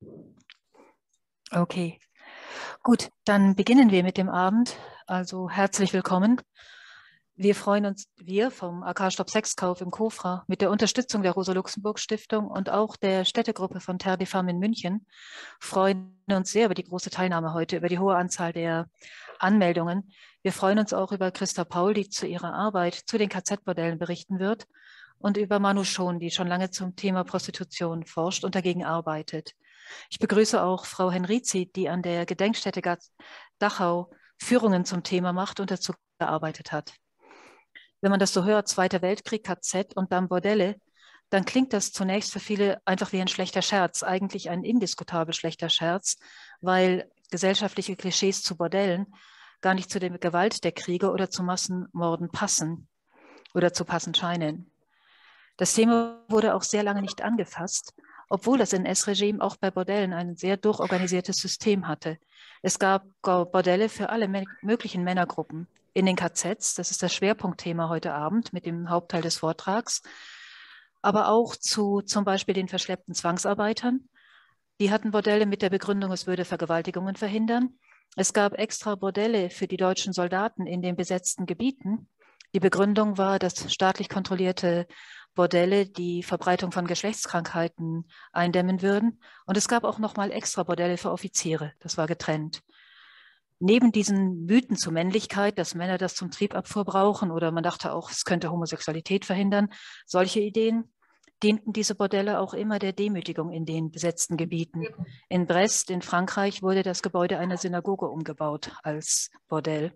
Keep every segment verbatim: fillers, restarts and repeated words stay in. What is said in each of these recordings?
Okay, gut, dann beginnen wir mit dem Abend. Also herzlich willkommen. Wir freuen uns, wir vom A K Stopp Sexkauf im Kofra mit der Unterstützung der Rosa-Luxemburg-Stiftung und auch der Städtegruppe von Terre des Femmes in München freuen uns sehr über die große Teilnahme heute, über die hohe Anzahl der Anmeldungen. Wir freuen uns auch über Christa Paul, die zu ihrer Arbeit zu den K Z-Bordellen berichten wird, und über Manu Schon, die schon lange zum Thema Prostitution forscht und dagegen arbeitet. Ich begrüße auch Frau Henrizi, die an der Gedenkstätte Dachau Führungen zum Thema macht und dazu gearbeitet hat. Wenn man das so hört, Zweiter Weltkrieg, K Z und dann Bordelle, dann klingt das zunächst für viele einfach wie ein schlechter Scherz, eigentlich ein indiskutabel schlechter Scherz, weil gesellschaftliche Klischees zu Bordellen gar nicht zu der Gewalt der Kriege oder zu Massenmorden passen oder zu passen scheinen. Das Thema wurde auch sehr lange nicht angefasst, obwohl das N S-Regime auch bei Bordellen ein sehr durchorganisiertes System hatte. Es gab Bordelle für alle möglichen Männergruppen in den K Zs, das ist das Schwerpunktthema heute Abend mit dem Hauptteil des Vortrags, aber auch zu zum Beispiel den verschleppten Zwangsarbeitern. Die hatten Bordelle mit der Begründung, es würde Vergewaltigungen verhindern. Es gab extra Bordelle für die deutschen Soldaten in den besetzten Gebieten. Die Begründung war, dass staatlich kontrollierte Bordelle die Verbreitung von Geschlechtskrankheiten eindämmen würden. Und es gab auch nochmal extra Bordelle für Offiziere. Das war getrennt. Neben diesen Mythen zur Männlichkeit, dass Männer das zum Triebabfuhr brauchen oder man dachte auch, es könnte Homosexualität verhindern, solche Ideen dienten diese Bordelle auch immer der Demütigung in den besetzten Gebieten. In Brest, in Frankreich, wurde das Gebäude einer Synagoge umgebaut als Bordell.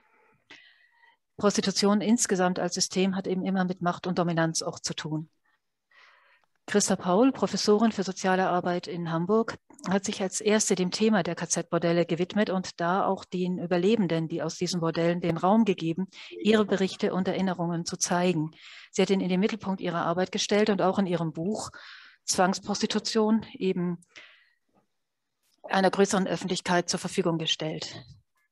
Prostitution insgesamt als System hat eben immer mit Macht und Dominanz auch zu tun. Christa Paul, Professorin für soziale Arbeit in Hamburg, hat sich als erste dem Thema der K Z-Bordelle gewidmet und da auch den Überlebenden, die aus diesen Bordellen den Raum gegeben, ihre Berichte und Erinnerungen zu zeigen. Sie hat ihn in den Mittelpunkt ihrer Arbeit gestellt und auch in ihrem Buch Zwangsprostitution eben einer größeren Öffentlichkeit zur Verfügung gestellt.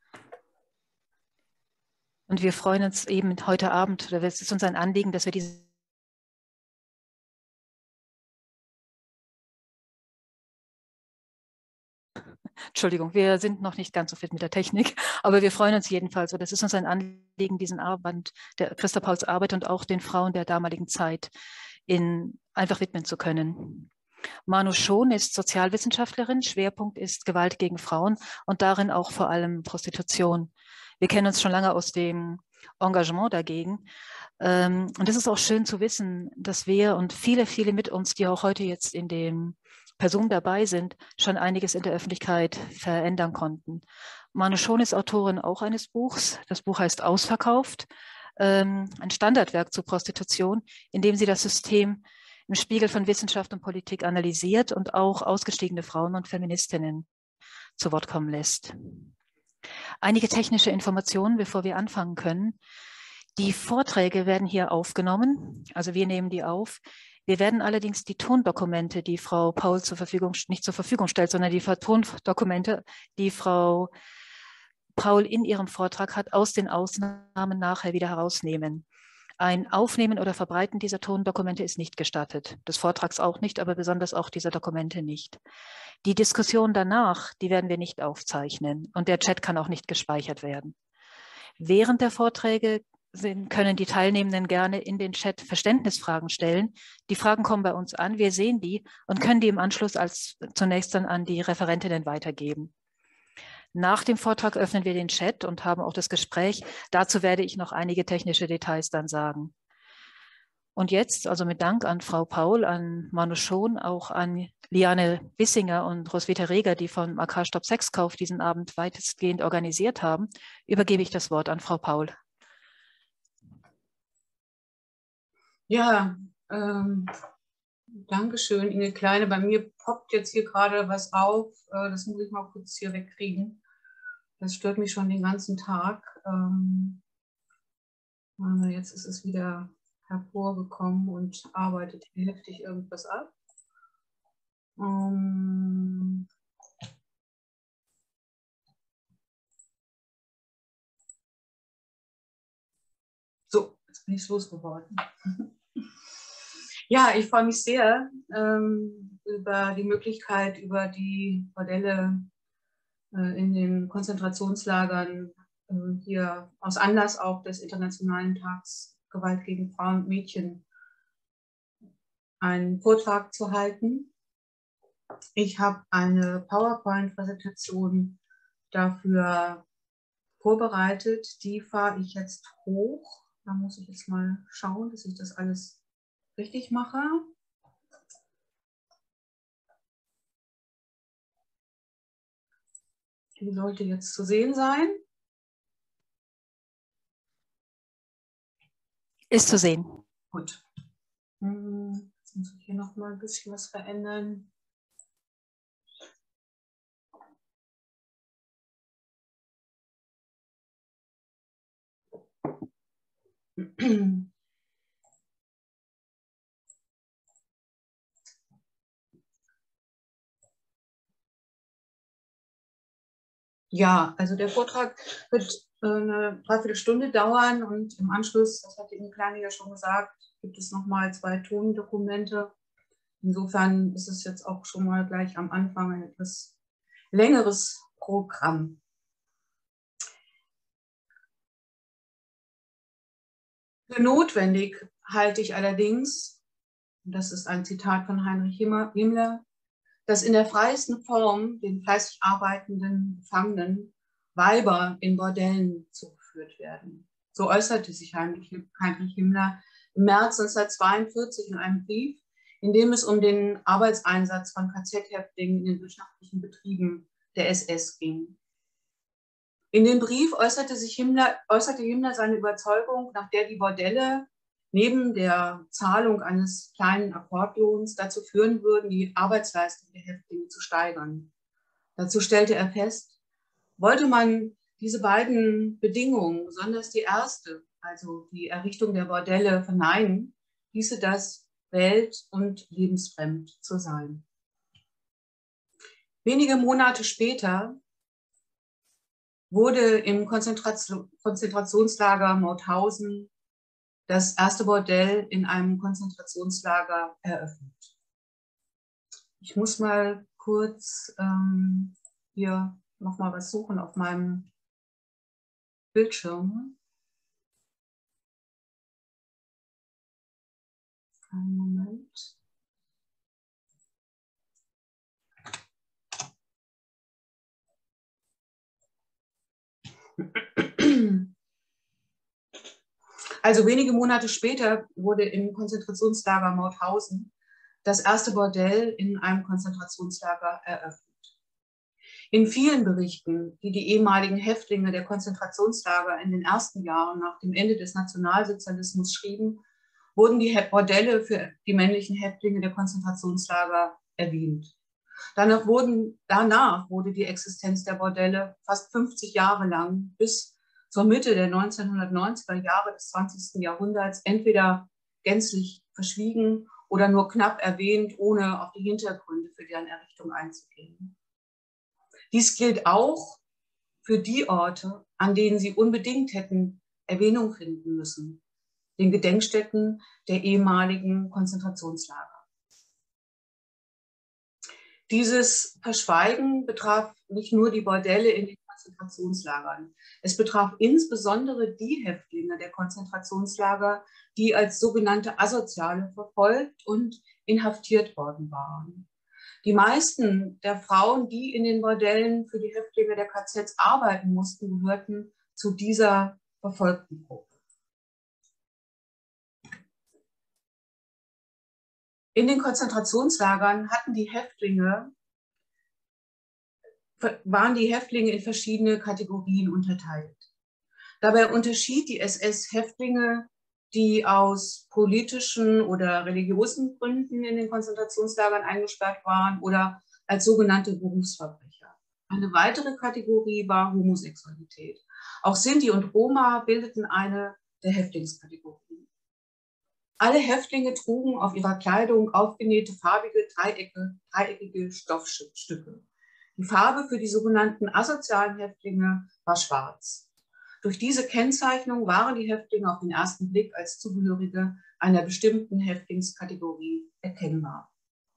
Und wir freuen uns eben heute Abend, oder es ist uns ein Anliegen, dass wir diese Entschuldigung, wir sind noch nicht ganz so fit mit der Technik, aber wir freuen uns jedenfalls. Und es ist uns ein Anliegen, diesen Arbeit, der Christa Pauls Arbeit und auch den Frauen der damaligen Zeit in, einfach widmen zu können. Manu Schon ist Sozialwissenschaftlerin, Schwerpunkt ist Gewalt gegen Frauen und darin auch vor allem Prostitution. Wir kennen uns schon lange aus dem Engagement dagegen. Und es ist auch schön zu wissen, dass wir und viele, viele mit uns, die auch heute jetzt in den Personen dabei sind, schon einiges in der Öffentlichkeit verändern konnten. Manu Schon ist Autorin auch eines Buchs. Das Buch heißt Ausverkauft, ein Standardwerk zur Prostitution, in dem sie das System im Spiegel von Wissenschaft und Politik analysiert und auch ausgestiegene Frauen und Feministinnen zu Wort kommen lässt. Einige technische Informationen, bevor wir anfangen können. Die Vorträge werden hier aufgenommen, also wir nehmen die auf. Wir werden allerdings die Tondokumente, die Frau Paul zur Verfügung, nicht zur Verfügung stellt, sondern die Tondokumente, die Frau Paul in ihrem Vortrag hat, aus den Ausnahmen nachher wieder herausnehmen. Ein Aufnehmen oder Verbreiten dieser Tondokumente ist nicht gestattet. Des Vortrags auch nicht, aber besonders auch dieser Dokumente nicht. Die Diskussion danach, die werden wir nicht aufzeichnen und der Chat kann auch nicht gespeichert werden. Während der Vorträge sind, können die Teilnehmenden gerne in den Chat Verständnisfragen stellen. Die Fragen kommen bei uns an, wir sehen die und können die im Anschluss als zunächst dann an die Referentinnen weitergeben. Nach dem Vortrag öffnen wir den Chat und haben auch das Gespräch. Dazu werde ich noch einige technische Details dann sagen. Und jetzt, also mit Dank an Frau Paul, an Manu Schon, auch an Liane Wissinger und Roswitha Reger, die von A K Stopp Sexkauf diesen Abend weitestgehend organisiert haben, übergebe ich das Wort an Frau Paul. Ja, ähm, Dankeschön, Inge Kleine. Bei mir poppt jetzt hier gerade was auf. Äh, das muss ich mal kurz hier wegkriegen. Das stört mich schon den ganzen Tag. Ähm, also jetzt ist es wieder hervorgekommen und arbeitet heftig irgendwas ab. Ähm, so, jetzt bin ich losgeworden. Ja, ich freue mich sehr ähm, über die Möglichkeit, über die Bordelle äh, in den Konzentrationslagern äh, hier aus Anlass auch des Internationalen Tags Gewalt gegen Frauen und Mädchen einen Vortrag zu halten. Ich habe eine PowerPoint-Präsentation dafür vorbereitet. Die fahre ich jetzt hoch. Da muss ich jetzt mal schauen, dass ich das alles richtig mache. Die sollte jetzt zu sehen sein. Ist zu sehen. Gut. Jetzt muss ich hier noch mal ein bisschen was verändern. Ja, also der Vortrag wird eine Dreiviertelstunde dauern und im Anschluss, das hat die Kleine ja schon gesagt, gibt es nochmal zwei Tondokumente. Insofern ist es jetzt auch schon mal gleich am Anfang ein etwas längeres Programm. Für notwendig halte ich allerdings, das ist ein Zitat von Heinrich Himmler, dass in der freiesten Form den fleißig arbeitenden Gefangenen Weiber in Bordellen zugeführt werden. So äußerte sich Heinrich, Heinrich Himmler im März neunzehnhundertzweiundvierzig in einem Brief, in dem es um den Arbeitseinsatz von K Z-Häftlingen in den wirtschaftlichen Betrieben der S S ging. In dem Brief äußerte, sich Himmler, äußerte Himmler seine Überzeugung, nach der die Bordelle neben der Zahlung eines kleinen Akkordlohns dazu führen würden, die Arbeitsleistung der Häftlinge zu steigern. Dazu stellte er fest, wollte man diese beiden Bedingungen, besonders die erste, also die Errichtung der Bordelle, verneinen, hieße das welt- und lebensfremd zu sein. Wenige Monate später wurde im Konzentration, Konzentrationslager Mauthausen das erste Bordell in einem Konzentrationslager eröffnet. Ich muss mal kurz ähm, hier nochmal was suchen auf meinem Bildschirm. Einen Moment. Also wenige Monate später wurde im Konzentrationslager Mauthausen das erste Bordell in einem Konzentrationslager eröffnet. In vielen Berichten, die die ehemaligen Häftlinge der Konzentrationslager in den ersten Jahren nach dem Ende des Nationalsozialismus schrieben, wurden die Bordelle für die männlichen Häftlinge der Konzentrationslager erwähnt. Danach, wurden, danach wurde die Existenz der Bordelle fast fünfzig Jahre lang bis zur Mitte der neunzehnhundertneunziger Jahre des zwanzigsten Jahrhunderts entweder gänzlich verschwiegen oder nur knapp erwähnt, ohne auf die Hintergründe für deren Errichtung einzugehen. Dies gilt auch für die Orte, an denen sie unbedingt hätten Erwähnung finden müssen, den Gedenkstätten der ehemaligen Konzentrationslager. Dieses Verschweigen betraf nicht nur die Bordelle in den Konzentrationslagern. Es betraf insbesondere die Häftlinge der Konzentrationslager, die als sogenannte Asoziale verfolgt und inhaftiert worden waren. Die meisten der Frauen, die in den Bordellen für die Häftlinge der K Zs arbeiten mussten, gehörten zu dieser verfolgten Gruppe. In den Konzentrationslagern hatten die Häftlinge, waren die Häftlinge in verschiedene Kategorien unterteilt. Dabei unterschied die S S Häftlinge, die aus politischen oder religiösen Gründen in den Konzentrationslagern eingesperrt waren oder als sogenannte Berufsverbrecher. Eine weitere Kategorie war Homosexualität. Auch Sinti und Roma bildeten eine der Häftlingskategorien. Alle Häftlinge trugen auf ihrer Kleidung aufgenähte farbige, Dreiecke, dreieckige Stoffstücke. Die Farbe für die sogenannten asozialen Häftlinge war schwarz. Durch diese Kennzeichnung waren die Häftlinge auf den ersten Blick als Zugehörige einer bestimmten Häftlingskategorie erkennbar.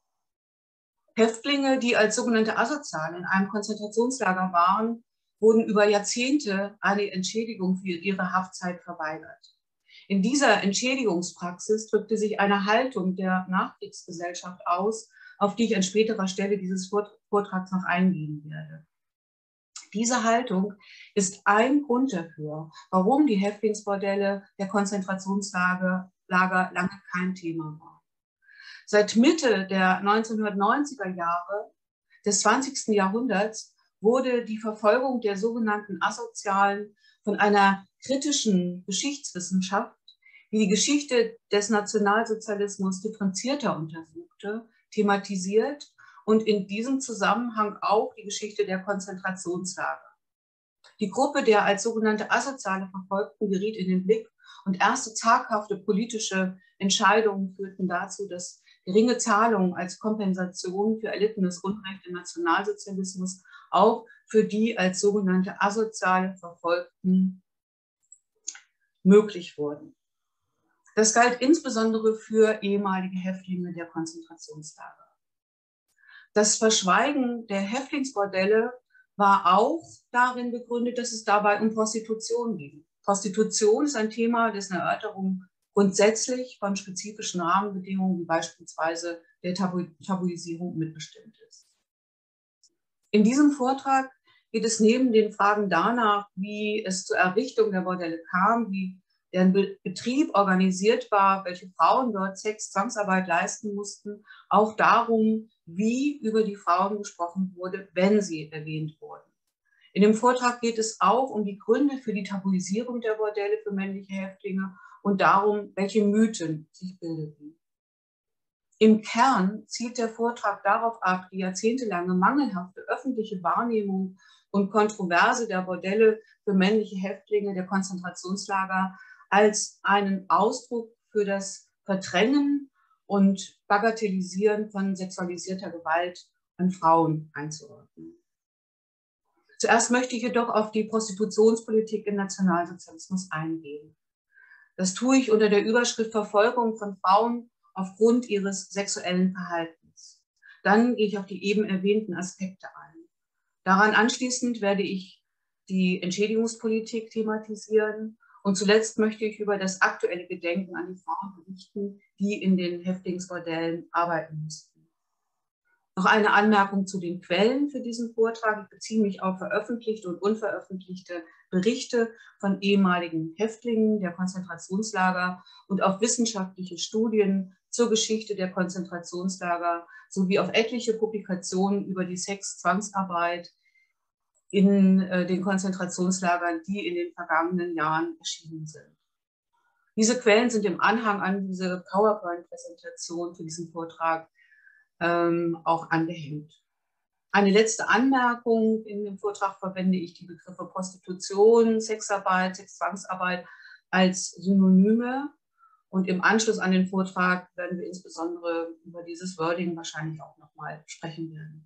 Häftlinge, die als sogenannte Asoziale in einem Konzentrationslager waren, wurden über Jahrzehnte eine Entschädigung für ihre Haftzeit verweigert. In dieser Entschädigungspraxis drückte sich eine Haltung der Nachkriegsgesellschaft aus, auf die ich an späterer Stelle dieses Vortrags noch eingehen werde. Diese Haltung ist ein Grund dafür, warum die Häftlingsbordelle der Konzentrationslager Lager lange kein Thema waren. Seit Mitte der neunzehnhundertneunziger Jahre des zwanzigsten Jahrhunderts wurde die Verfolgung der sogenannten Asozialen von einer kritischen Geschichtswissenschaft, die die Geschichte des Nationalsozialismus differenzierter untersuchte, thematisiert und in diesem Zusammenhang auch die Geschichte der Konzentrationslager. Die Gruppe der als sogenannte asoziale Verfolgten geriet in den Blick und erste zaghafte politische Entscheidungen führten dazu, dass geringe Zahlungen als Kompensation für erlittenes Unrecht im Nationalsozialismus auch für die als sogenannte asoziale Verfolgten möglich wurden. Das galt insbesondere für ehemalige Häftlinge der Konzentrationslager. Das Verschweigen der Häftlingsbordelle war auch darin begründet, dass es dabei um Prostitution ging. Prostitution ist ein Thema, dessen Erörterung grundsätzlich von spezifischen Rahmenbedingungen wie beispielsweise der Tabu Tabuisierung mitbestimmt ist. In diesem Vortrag geht es neben den Fragen danach, wie es zur Errichtung der Bordelle kam, wie deren Betrieb organisiert war, welche Frauen dort Sex, Zwangsarbeit leisten mussten, auch darum, wie über die Frauen gesprochen wurde, wenn sie erwähnt wurden. In dem Vortrag geht es auch um die Gründe für die Tabuisierung der Bordelle für männliche Häftlinge und darum, welche Mythen sich bildeten. Im Kern zielt der Vortrag darauf ab, die jahrzehntelange mangelhafte öffentliche Wahrnehmung und Kontroverse der Bordelle für männliche Häftlinge der Konzentrationslager als einen Ausdruck für das Verdrängen und Bagatellisieren von sexualisierter Gewalt an Frauen einzuordnen. Zuerst möchte ich jedoch auf die Prostitutionspolitik im Nationalsozialismus eingehen. Das tue ich unter der Überschrift Verfolgung von Frauen aufgrund ihres sexuellen Verhaltens. Dann gehe ich auf die eben erwähnten Aspekte ein. Daran anschließend werde ich die Entschädigungspolitik thematisieren und zuletzt möchte ich über das aktuelle Gedenken an die Frauen berichten, die in den Häftlingsbordellen arbeiten mussten. Noch eine Anmerkung zu den Quellen für diesen Vortrag. Ich beziehe mich auf veröffentlichte und unveröffentlichte Berichte von ehemaligen Häftlingen der Konzentrationslager und auf wissenschaftliche Studien zur Geschichte der Konzentrationslager sowie auf etliche Publikationen über die Sex-Zwangsarbeit in äh, den Konzentrationslagern, die in den vergangenen Jahren erschienen sind. Diese Quellen sind im Anhang an diese PowerPoint-Präsentation für diesen Vortrag ähm, auch angehängt. Eine letzte Anmerkung: In dem Vortrag verwende ich die Begriffe Prostitution, Sexarbeit, Sexzwangsarbeit als Synonyme. Und im Anschluss an den Vortrag werden wir insbesondere über dieses Wording wahrscheinlich auch nochmal sprechen werden.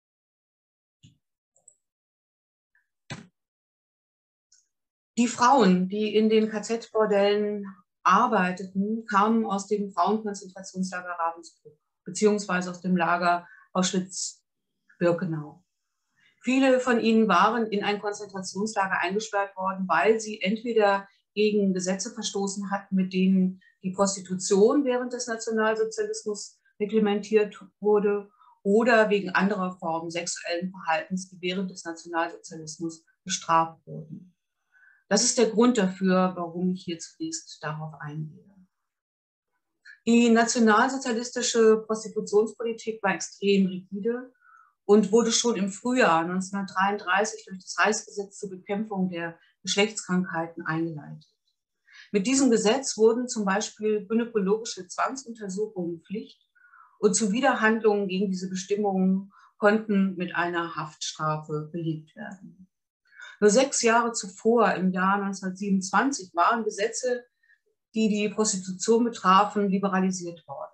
Die Frauen, die in den K Z-Bordellen arbeiteten, kamen aus dem Frauenkonzentrationslager Ravensbrück beziehungsweise aus dem Lager Auschwitz-Birkenau. Viele von ihnen waren in ein Konzentrationslager eingesperrt worden, weil sie entweder gegen Gesetze verstoßen hatten, mit denen die Prostitution während des Nationalsozialismus reglementiert wurde, oder wegen anderer Formen sexuellen Verhaltens, die während des Nationalsozialismus bestraft wurden. Das ist der Grund dafür, warum ich hier zunächst darauf eingehe. Die nationalsozialistische Prostitutionspolitik war extrem rigide und wurde schon im Frühjahr neunzehnhundertdreiunddreißig durch das Reichsgesetz zur Bekämpfung der Geschlechtskrankheiten eingeleitet. Mit diesem Gesetz wurden zum Beispiel gynäkologische Zwangsuntersuchungen Pflicht und Zuwiderhandlungen gegen diese Bestimmungen konnten mit einer Haftstrafe belegt werden. Nur sechs Jahre zuvor, im Jahr neunzehnhundertsiebenundzwanzig, waren Gesetze, die die Prostitution betrafen, liberalisiert worden.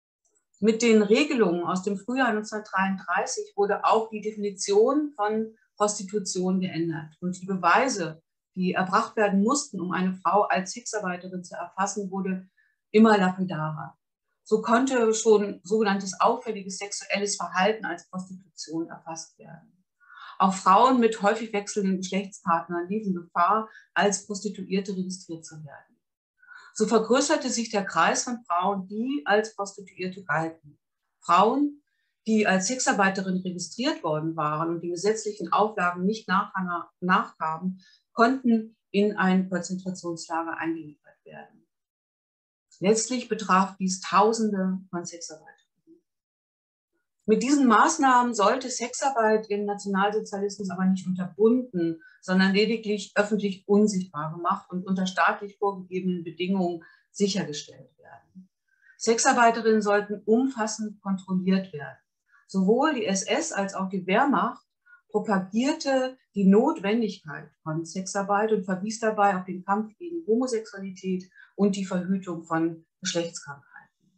Mit den Regelungen aus dem Frühjahr neunzehnhundertdreiunddreißig wurde auch die Definition von Prostitution geändert. Und die Beweise, die erbracht werden mussten, um eine Frau als Sexarbeiterin zu erfassen, wurde immer lapidarer. So konnte schon sogenanntes auffälliges sexuelles Verhalten als Prostitution erfasst werden. Auch Frauen mit häufig wechselnden Geschlechtspartnern liefen Gefahr, als Prostituierte registriert zu werden. So vergrößerte sich der Kreis von Frauen, die als Prostituierte galten. Frauen, die als Sexarbeiterin registriert worden waren und den gesetzlichen Auflagen nicht nachkamen, konnten in ein Konzentrationslager eingeliefert werden. Letztlich betraf dies Tausende von Sexarbeiterinnen. Mit diesen Maßnahmen sollte Sexarbeit im Nationalsozialismus aber nicht unterbunden, sondern lediglich öffentlich unsichtbar gemacht und unter staatlich vorgegebenen Bedingungen sichergestellt werden. Sexarbeiterinnen sollten umfassend kontrolliert werden. Sowohl die S S als auch die Wehrmacht propagierte die Notwendigkeit von Sexarbeit und verwies dabei auf den Kampf gegen Homosexualität und die Verhütung von Geschlechtskrankheiten.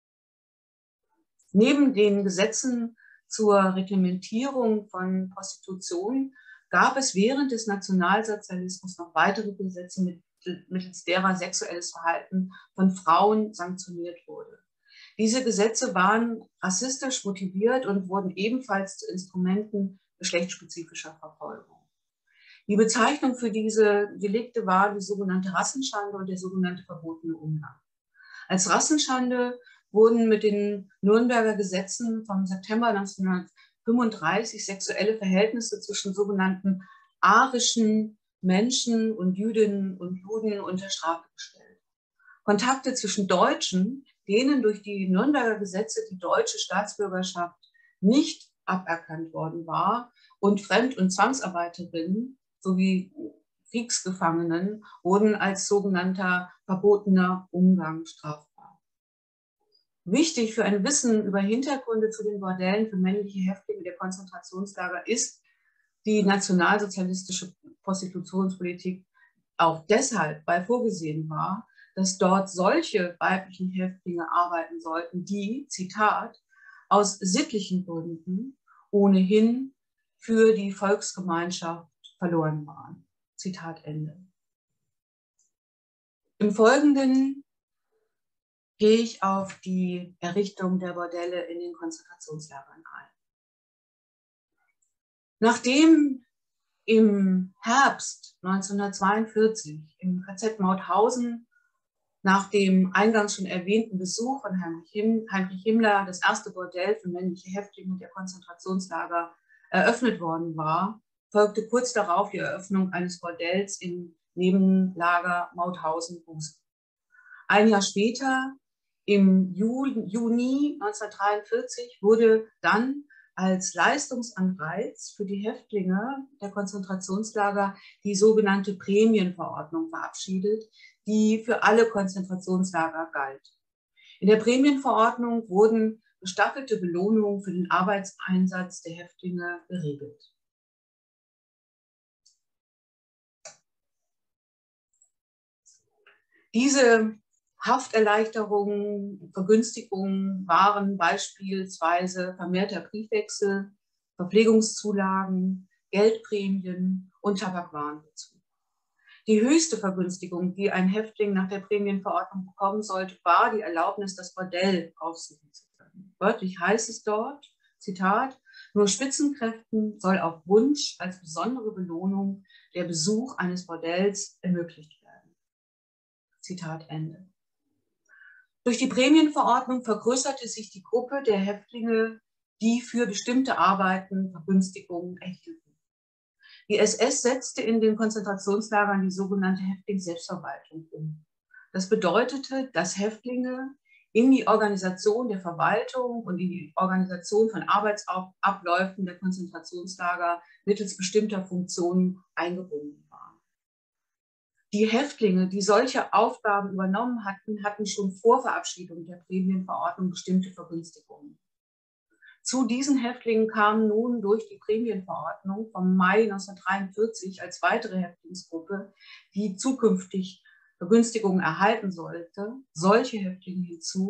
Neben den Gesetzen zur Reglementierung von Prostitution gab es während des Nationalsozialismus noch weitere Gesetze, mittels derer sexuelles Verhalten von Frauen sanktioniert wurde. Diese Gesetze waren rassistisch motiviert und wurden ebenfalls zu Instrumenten geschlechtsspezifischer Verfolgung. Die Bezeichnung für diese Delikte war die sogenannte Rassenschande und der sogenannte verbotene Umgang. Als Rassenschande wurden mit den Nürnberger Gesetzen vom September neunzehnhundertfünfunddreißig sexuelle Verhältnisse zwischen sogenannten arischen Menschen und Jüdinnen und Juden unter Strafe gestellt. Kontakte zwischen Deutschen, denen durch die Nürnberger Gesetze die deutsche Staatsbürgerschaft nicht aberkannt worden war, und Fremd- und Zwangsarbeiterinnen sowie Kriegsgefangenen wurden als sogenannter verbotener Umgang strafbar. Wichtig für ein Wissen über Hintergründe zu den Bordellen für männliche Häftlinge der Konzentrationslager ist die nationalsozialistische Prostitutionspolitik auch deshalb, weil vorgesehen war, dass dort solche weiblichen Häftlinge arbeiten sollten, die, Zitat, aus sittlichen Gründen ohnehin für die Volksgemeinschaft verloren waren. Zitat Ende. Im Folgenden gehe ich auf die Errichtung der Bordelle in den Konzentrationslagern ein. Nachdem im Herbst neunzehnhundertzweiundvierzig im K Z Mauthausen nach dem eingangs schon erwähnten Besuch von Heinrich Himmler das erste Bordell für männliche Häftlinge der Konzentrationslager eröffnet worden war, folgte kurz darauf die Eröffnung eines Bordells im Nebenlager Mauthausen-Busen. Ein Jahr später, im Juni neunzehnhundertdreiundvierzig, wurde dann als Leistungsanreiz für die Häftlinge der Konzentrationslager die sogenannte Prämienverordnung verabschiedet, die für alle Konzentrationslager galt. In der Prämienverordnung wurden gestaffelte Belohnungen für den Arbeitseinsatz der Häftlinge geregelt. Diese Hafterleichterungen, Vergünstigungen waren beispielsweise vermehrter Briefwechsel, Verpflegungszulagen, Geldprämien und Tabakwarenbezug. Die höchste Vergünstigung, die ein Häftling nach der Prämienverordnung bekommen sollte, war die Erlaubnis, das Bordell aufsuchen zu können. Wörtlich heißt es dort, Zitat, nur Spitzenkräften soll auf Wunsch als besondere Belohnung der Besuch eines Bordells ermöglicht werden. Zitat Ende. Durch die Prämienverordnung vergrößerte sich die Gruppe der Häftlinge, die für bestimmte Arbeiten Vergünstigungen erhielten. Die S S setzte in den Konzentrationslagern die sogenannte Häftlingsselbstverwaltung um. Das bedeutete, dass Häftlinge in die Organisation der Verwaltung und in die Organisation von Arbeitsabläufen der Konzentrationslager mittels bestimmter Funktionen eingebunden waren. Die Häftlinge, die solche Aufgaben übernommen hatten, hatten schon vor Verabschiedung der Prämienverordnung bestimmte Vergünstigungen. Zu diesen Häftlingen kamen nun durch die Prämienverordnung vom Mai neunzehnhundertdreiundvierzig als weitere Häftlingsgruppe, die zukünftig Vergünstigungen erhalten sollte, solche Häftlinge hinzu,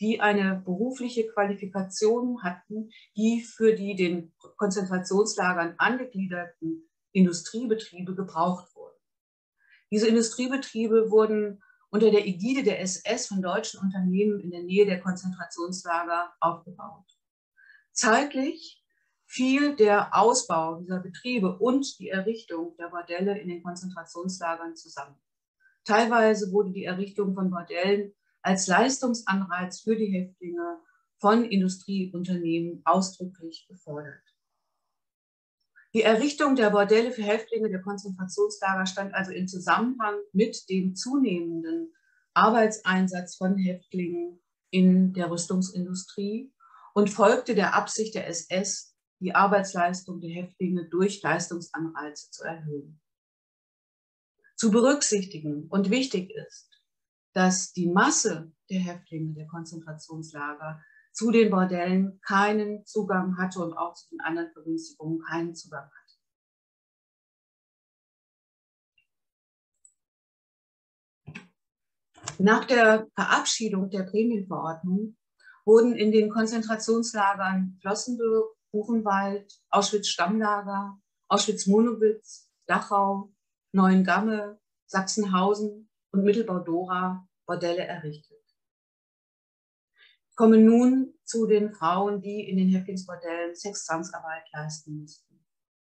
die eine berufliche Qualifikation hatten, die für die den Konzentrationslagern angegliederten Industriebetriebe gebraucht wurden. Diese Industriebetriebe wurden unter der Ägide der S S von deutschen Unternehmen in der Nähe der Konzentrationslager aufgebaut. Zeitlich fiel der Ausbau dieser Betriebe und die Errichtung der Bordelle in den Konzentrationslagern zusammen. Teilweise wurde die Errichtung von Bordellen als Leistungsanreiz für die Häftlinge von Industrieunternehmen ausdrücklich gefordert. Die Errichtung der Bordelle für Häftlinge der Konzentrationslager stand also im Zusammenhang mit dem zunehmenden Arbeitseinsatz von Häftlingen in der Rüstungsindustrie und folgte der Absicht der S S, die Arbeitsleistung der Häftlinge durch Leistungsanreize zu erhöhen. Zu berücksichtigen und wichtig ist, dass die Masse der Häftlinge der Konzentrationslager zu den Bordellen keinen Zugang hatte und auch zu den anderen Vergünstigungen keinen Zugang hatte. Nach der Verabschiedung der Prämienverordnung wurden in den Konzentrationslagern Flossenbürg, Buchenwald, Auschwitz-Stammlager, Auschwitz-Monowitz, Dachau, Neuengamme, Sachsenhausen und Mittelbau-Dora Bordelle errichtet. Ich komme nun zu den Frauen, die in den Häftlingsbordellen Sexzwangsarbeit leisten mussten.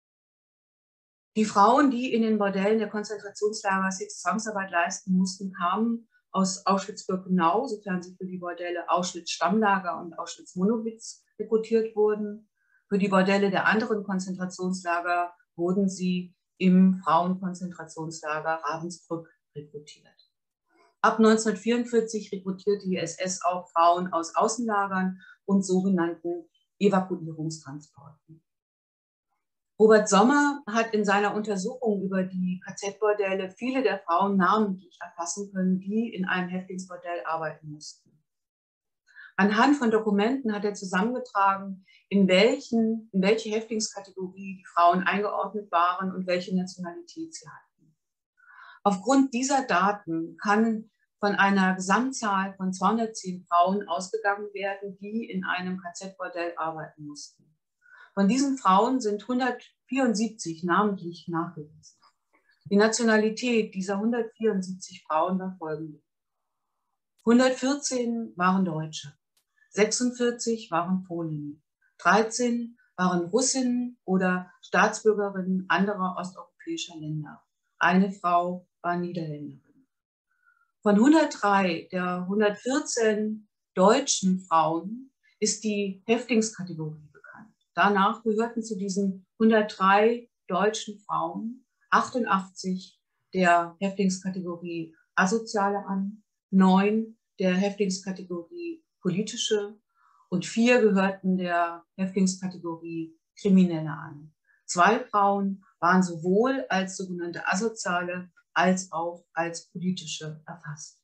Die Frauen, die in den Bordellen der Konzentrationslager Sexzwangsarbeit leisten mussten, kamen aus Auschwitz-Birkenau, sofern sie für die Bordelle Auschwitz-Stammlager und Auschwitz-Monowitz rekrutiert wurden. Für die Bordelle der anderen Konzentrationslager wurden sie im Frauenkonzentrationslager Ravensbrück rekrutiert. Ab neunzehnhundertvierundvierzig rekrutierte die S S auch Frauen aus Außenlagern und sogenannten Evakuierungstransporten. Robert Sommer hat in seiner Untersuchung über die K Z-Bordelle viele der Frauen namentlich erfassen können, die in einem Häftlingsbordell arbeiten mussten. Anhand von Dokumenten hat er zusammengetragen, in, welchen, in welche Häftlingskategorie die Frauen eingeordnet waren und welche Nationalität sie hatten. Aufgrund dieser Daten kann von einer Gesamtzahl von zweihundertzehn Frauen ausgegangen werden, die in einem K Z-Bordell arbeiten mussten. Von diesen Frauen sind hundertvierundsiebzig namentlich nachgewiesen. Die Nationalität dieser hundertvierundsiebzig Frauen war folgende: hundertvierzehn waren Deutsche, sechsundvierzig waren Polinnen, dreizehn waren Russinnen oder Staatsbürgerinnen anderer osteuropäischer Länder. Eine Frau war Niederländerin. Von hundertdrei der hundertvierzehn deutschen Frauen ist die Häftlingskategorie bekannt. Danach gehörten zu diesen hundertdrei deutschen Frauen achtundachtzig der Häftlingskategorie Asoziale an, neun der Häftlingskategorie Politische und vier gehörten der Häftlingskategorie Kriminelle an. Zwei Frauen waren sowohl als sogenannte Asoziale als auch als Politische erfasst.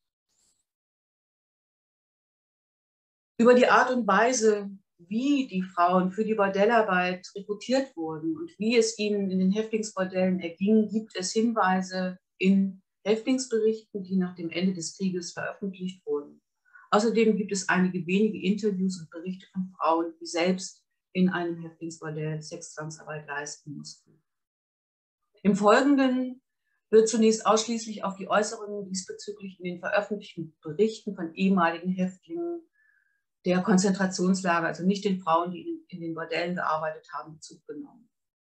Über die Art und Weise, wie die Frauen für die Bordellarbeit rekrutiert wurden und wie es ihnen in den Häftlingsbordellen erging, gibt es Hinweise in Häftlingsberichten, die nach dem Ende des Krieges veröffentlicht wurden. Außerdem gibt es einige wenige Interviews und Berichte von Frauen, die selbst in einem Häftlingsbordell Sexzwangsarbeit leisten mussten. Im Folgenden wird zunächst ausschließlich auf die Äußerungen diesbezüglich in den veröffentlichten Berichten von ehemaligen Häftlingen der Konzentrationslager, also nicht den Frauen, die in den Bordellen gearbeitet haben, Bezug genommen.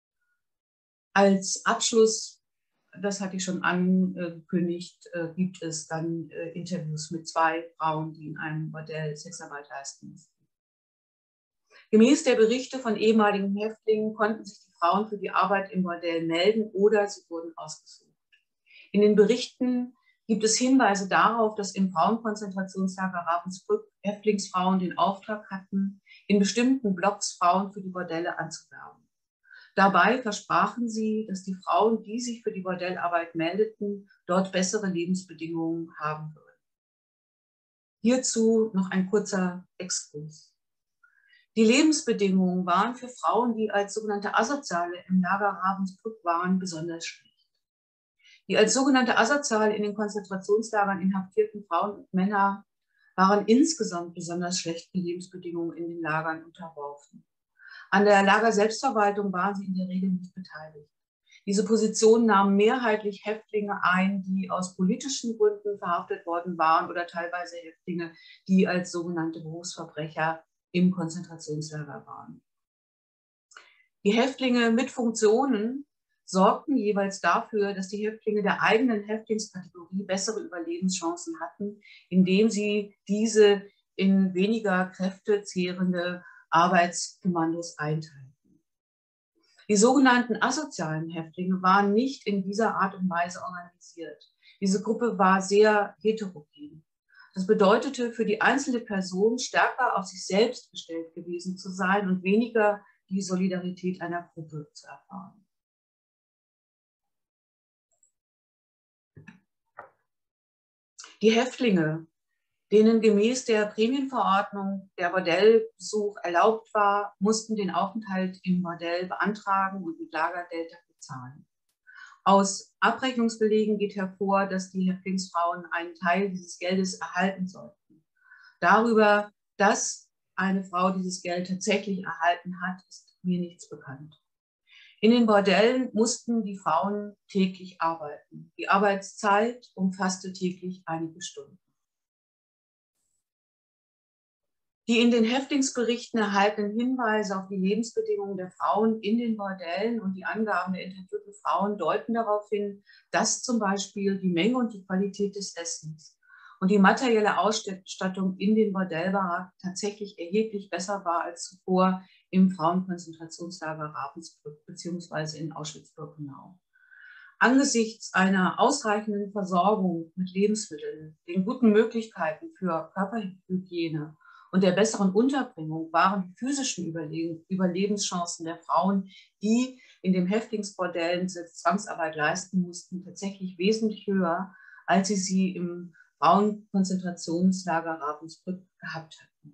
Als Abschluss, das hatte ich schon angekündigt, gibt es dann Interviews mit zwei Frauen, die in einem Bordell Sexarbeit leisten mussten. Gemäß der Berichte von ehemaligen Häftlingen konnten sich die Frauen für die Arbeit im Bordell melden oder sie wurden ausgesucht. In den Berichten gibt es Hinweise darauf, dass im Frauenkonzentrationslager Ravensbrück Häftlingsfrauen den Auftrag hatten, in bestimmten Blocks Frauen für die Bordelle anzuwerben. Dabei versprachen sie, dass die Frauen, die sich für die Bordellarbeit meldeten, dort bessere Lebensbedingungen haben würden. Hierzu noch ein kurzer Exkurs. Die Lebensbedingungen waren für Frauen, die als sogenannte Asoziale im Lager Ravensbrück waren, besonders schlecht. Die als sogenannte Asoziale in den Konzentrationslagern inhaftierten Frauen und Männer waren insgesamt besonders schlechten Lebensbedingungen in den Lagern unterworfen. An der Lagerselbstverwaltung waren sie in der Regel nicht beteiligt. Diese Position nahmen mehrheitlich Häftlinge ein, die aus politischen Gründen verhaftet worden waren oder teilweise Häftlinge, die als sogenannte Berufsverbrecher im Konzentrationslager waren. Die Häftlinge mit Funktionen sorgten jeweils dafür, dass die Häftlinge der eigenen Häftlingskategorie bessere Überlebenschancen hatten, indem sie diese in weniger kräftezehrende Arbeitskommandos einteilten. Die sogenannten asozialen Häftlinge waren nicht in dieser Art und Weise organisiert. Diese Gruppe war sehr heterogen. Das bedeutete für die einzelne Person stärker auf sich selbst gestellt gewesen zu sein und weniger die Solidarität einer Gruppe zu erfahren. Die Häftlinge, denen gemäß der Prämienverordnung der Bordellbesuch erlaubt war, mussten den Aufenthalt im Bordell beantragen und mit Lagergelder bezahlen. Aus Abrechnungsbelegen geht hervor, dass die Häftlingsfrauen einen Teil dieses Geldes erhalten sollten. Darüber, dass eine Frau dieses Geld tatsächlich erhalten hat, ist mir nichts bekannt. In den Bordellen mussten die Frauen täglich arbeiten. Die Arbeitszeit umfasste täglich einige Stunden. Die in den Häftlingsberichten erhaltenen Hinweise auf die Lebensbedingungen der Frauen in den Bordellen und die Angaben der interviewten Frauen deuten darauf hin, dass zum Beispiel die Menge und die Qualität des Essens und die materielle Ausstattung in den Bordellbaracken tatsächlich erheblich besser war als zuvor im Frauenkonzentrationslager Ravensbrück bzw. in Auschwitz-Birkenau. Angesichts einer ausreichenden Versorgung mit Lebensmitteln, den guten Möglichkeiten für Körperhygiene und der besseren Unterbringung waren die physischen Überle- Überlebenschancen der Frauen, die in den Häftlingsbordellen Zwangsarbeit leisten mussten, tatsächlich wesentlich höher, als sie sie im Frauenkonzentrationslager Ravensbrück gehabt hatten.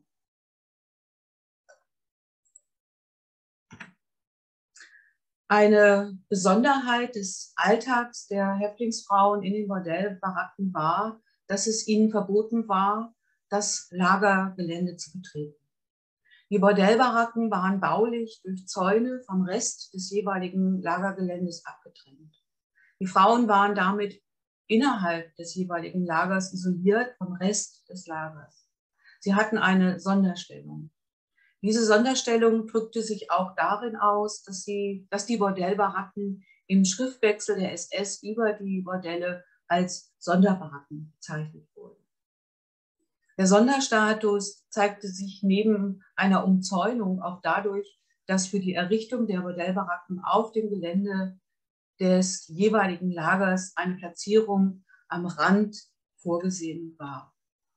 Eine Besonderheit des Alltags der Häftlingsfrauen in den Bordellbaracken war, dass es ihnen verboten war, das Lagergelände zu betreten. Die Bordellbaracken waren baulich durch Zäune vom Rest des jeweiligen Lagergeländes abgetrennt. Die Frauen waren damit innerhalb des jeweiligen Lagers isoliert vom Rest des Lagers. Sie hatten eine Sonderstellung. Diese Sonderstellung drückte sich auch darin aus, dass, sie, dass die Bordellbaracken im Schriftwechsel der S S über die Bordelle als Sonderbaracken bezeichnet wurden. Der Sonderstatus zeigte sich neben einer Umzäunung auch dadurch, dass für die Errichtung der Bordellbaracken auf dem Gelände des jeweiligen Lagers eine Platzierung am Rand vorgesehen war.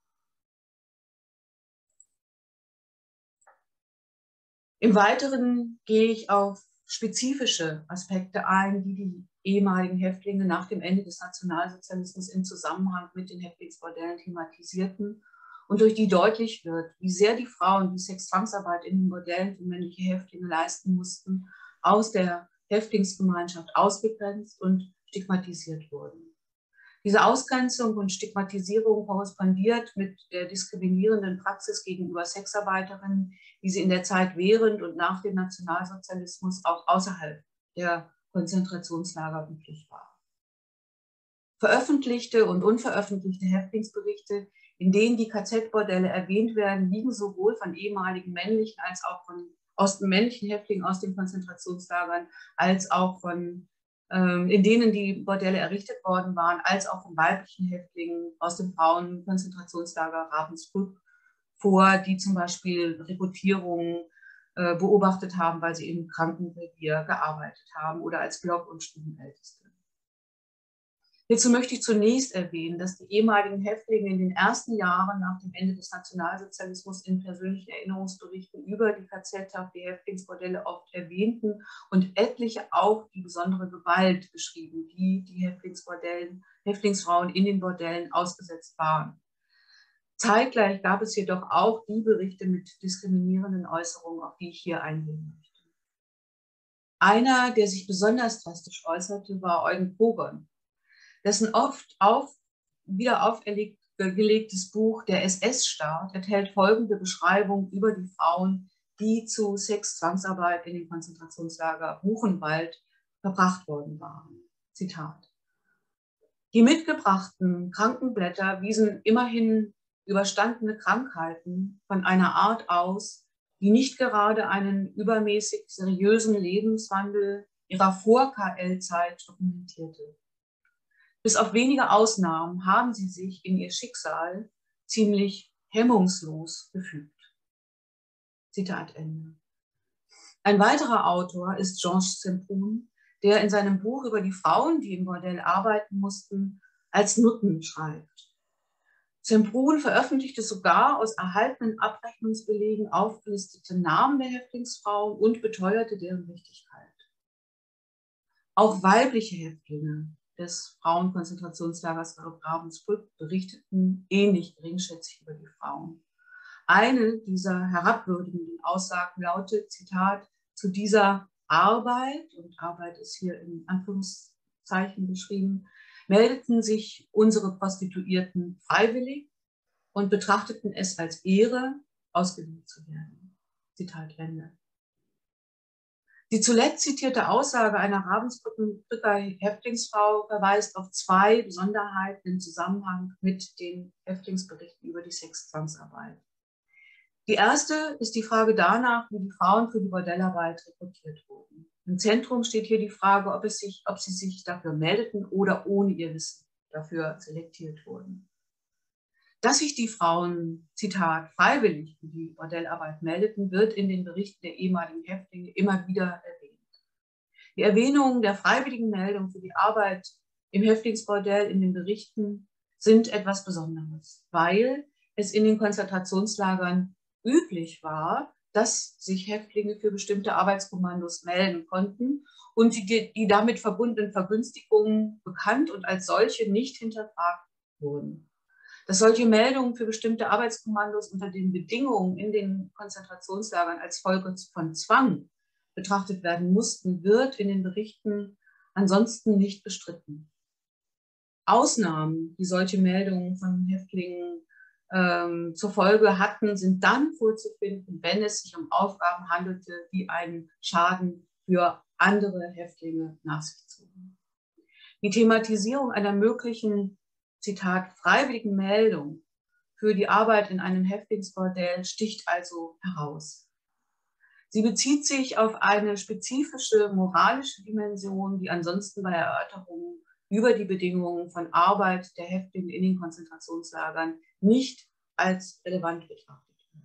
Im Weiteren gehe ich auf spezifische Aspekte ein, die die ehemaligen Häftlinge nach dem Ende des Nationalsozialismus im Zusammenhang mit den Häftlingsbordellen thematisierten und durch die deutlich wird, wie sehr die Frauen, die Sexzwangsarbeit in den Bordellen für männliche Häftlinge leisten mussten, aus der Häftlingsgemeinschaft ausgegrenzt und stigmatisiert wurden. Diese Ausgrenzung und Stigmatisierung korrespondiert mit der diskriminierenden Praxis gegenüber Sexarbeiterinnen, die sie in der Zeit während und nach dem Nationalsozialismus auch außerhalb der Konzentrationslager üblich war. Veröffentlichte und unveröffentlichte Häftlingsberichte, in denen die K Z-Bordelle erwähnt werden, liegen sowohl von ehemaligen männlichen als auch von aus männlichen Häftlingen aus den Konzentrationslagern, als auch von in denen die Bordelle errichtet worden waren, als auch von weiblichen Häftlingen aus dem Frauenkonzentrationslager Ravensbrück vor, die zum Beispiel Rekrutierungen äh, beobachtet haben, weil sie im Krankenrevier gearbeitet haben oder als Block- und Stubenälteste. Hierzu möchte ich zunächst erwähnen, dass die ehemaligen Häftlinge in den ersten Jahren nach dem Ende des Nationalsozialismus in persönlichen Erinnerungsberichten über die K Z-Haft, die Häftlingsbordelle oft erwähnten und etliche auch die besondere Gewalt beschrieben, die die Häftlingsbordellen, Häftlingsfrauen in den Bordellen ausgesetzt waren. Zeitgleich gab es jedoch auch die Berichte mit diskriminierenden Äußerungen, auf die ich hier eingehen möchte. Einer, der sich besonders drastisch äußerte, war Eugen Kogon, dessen oft auf, wieder auferlegt gelegtes Buch Der S S-Staat enthält folgende Beschreibung über die Frauen, die zu Sex-Zwangsarbeit in den Konzentrationslager Buchenwald verbracht worden waren. Zitat: Die mitgebrachten Krankenblätter wiesen immerhin überstandene Krankheiten von einer Art aus, die nicht gerade einen übermäßig seriösen Lebenswandel ihrer Vor-K L-Zeit dokumentierte. Bis auf wenige Ausnahmen haben sie sich in ihr Schicksal ziemlich hemmungslos gefügt. Zitat Ende. Ein weiterer Autor ist Georges Semprún, der in seinem Buch über die Frauen, die im Bordell arbeiten mussten, als Nutten schreibt. Semprún veröffentlichte sogar aus erhaltenen Abrechnungsbelegen aufgelistete Namen der Häftlingsfrauen und beteuerte deren Richtigkeit. Auch weibliche Häftlinge des Frauenkonzentrationslagers Ravensbrück berichteten ähnlich geringschätzig über die Frauen. Eine dieser herabwürdigenden Aussagen lautet, Zitat: Zu dieser Arbeit, und Arbeit ist hier in Anführungszeichen beschrieben, meldeten sich unsere Prostituierten freiwillig und betrachteten es als Ehre, ausgewählt zu werden. Zitat Ende. Die zuletzt zitierte Aussage einer Ravensbrücker Häftlingsfrau verweist auf zwei Besonderheiten im Zusammenhang mit den Häftlingsberichten über die Sexzwangsarbeit. Die erste ist die Frage danach, wie die Frauen für die Bordellarbeit rekrutiert wurden. Im Zentrum steht hier die Frage, ob, es sich, ob sie sich dafür meldeten oder ohne ihr Wissen dafür selektiert wurden. Dass sich die Frauen, Zitat, freiwillig für die Bordellarbeit meldeten, wird in den Berichten der ehemaligen Häftlinge immer wieder erwähnt. Die Erwähnungen der freiwilligen Meldung für die Arbeit im Häftlingsbordell in den Berichten sind etwas Besonderes, weil es in den Konzentrationslagern üblich war, dass sich Häftlinge für bestimmte Arbeitskommandos melden konnten und die, die damit verbundenen Vergünstigungen bekannt und als solche nicht hinterfragt wurden. Dass solche Meldungen für bestimmte Arbeitskommandos unter den Bedingungen in den Konzentrationslagern als Folge von Zwang betrachtet werden mussten, wird in den Berichten ansonsten nicht bestritten. Ausnahmen, die solche Meldungen von Häftlingen ähm, zur Folge hatten, sind dann vorzufinden, wenn es sich um Aufgaben handelte, die einen Schaden für andere Häftlinge nach sich zogen. Die Thematisierung einer möglichen, Zitat, freiwilligen Meldung für die Arbeit in einem Häftlingsbordell sticht also heraus. Sie bezieht sich auf eine spezifische moralische Dimension, die ansonsten bei Erörterungen über die Bedingungen von Arbeit der Häftlinge in den Konzentrationslagern nicht als relevant betrachtet wird.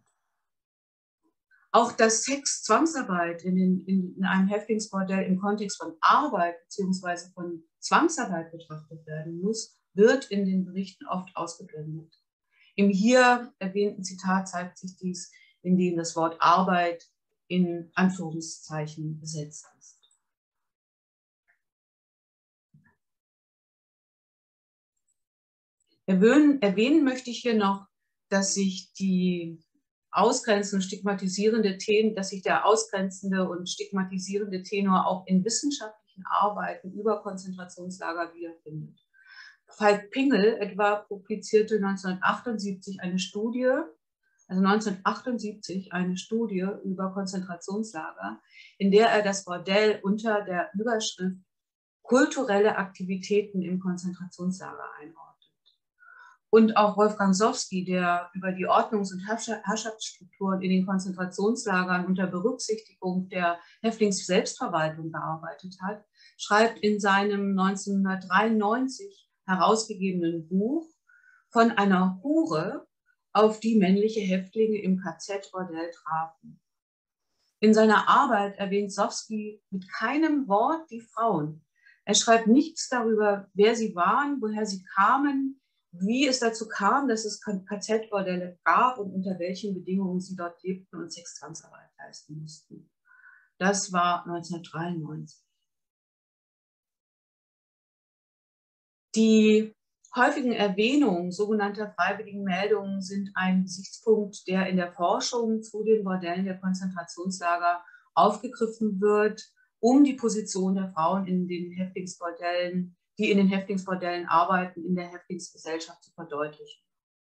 Auch dass Sex-Zwangsarbeit in, den, in, in einem Häftlingsbordell im Kontext von Arbeit bzw. von Zwangsarbeit betrachtet werden muss, wird in den Berichten oft ausgeblendet. Im hier erwähnten Zitat zeigt sich dies, indem das Wort Arbeit in Anführungszeichen besetzt ist. Erwähnen, erwähnen möchte ich hier noch, dass sich die ausgrenzende und stigmatisierende Tenor, dass sich der ausgrenzende und stigmatisierende Tenor auch in wissenschaftlichen Arbeiten über Konzentrationslager wiederfindet. Falk Pingel etwa publizierte neunzehnhundertachtundsiebzig eine Studie, also neunzehnhundertachtundsiebzig eine Studie über Konzentrationslager, in der er das Bordell unter der Überschrift kulturelle Aktivitäten im Konzentrationslager einordnet. Und auch Wolfgang Sowski, der über die Ordnungs- und Herrschaftsstrukturen in den Konzentrationslagern unter Berücksichtigung der Häftlings-Selbstverwaltung gearbeitet hat, schreibt in seinem neunzehnhundertdreiundneunzig herausgegebenen Buch von einer Hure, auf die männliche Häftlinge im K Z-Bordell trafen. In seiner Arbeit erwähnt Sowski mit keinem Wort die Frauen. Er schreibt nichts darüber, wer sie waren, woher sie kamen, wie es dazu kam, dass es K Z-Bordelle gab und unter welchen Bedingungen sie dort lebten und Sexzwangsarbeit leisten mussten. Das war neunzehnhundertdreiundneunzig. Die häufigen Erwähnungen sogenannter freiwilligen Meldungen sind ein Gesichtspunkt, der in der Forschung zu den Bordellen der Konzentrationslager aufgegriffen wird, um die Position der Frauen in den Häftlingsbordellen, die in den Häftlingsbordellen arbeiten, in der Häftlingsgesellschaft zu verdeutlichen.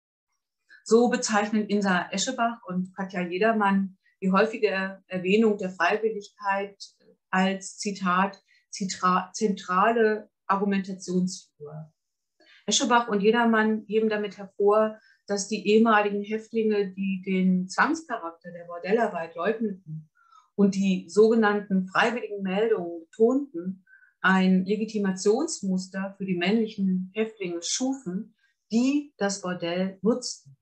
So bezeichnen Insa Eschebach und Katja Jedermann die häufige Erwähnung der Freiwilligkeit als, Zitat, zentrale Argumentationsfigur. Eschebach und Jedermann heben damit hervor, dass die ehemaligen Häftlinge, die den Zwangscharakter der Bordellarbeit leugneten und die sogenannten freiwilligen Meldungen betonten, ein Legitimationsmuster für die männlichen Häftlinge schufen, die das Bordell nutzten.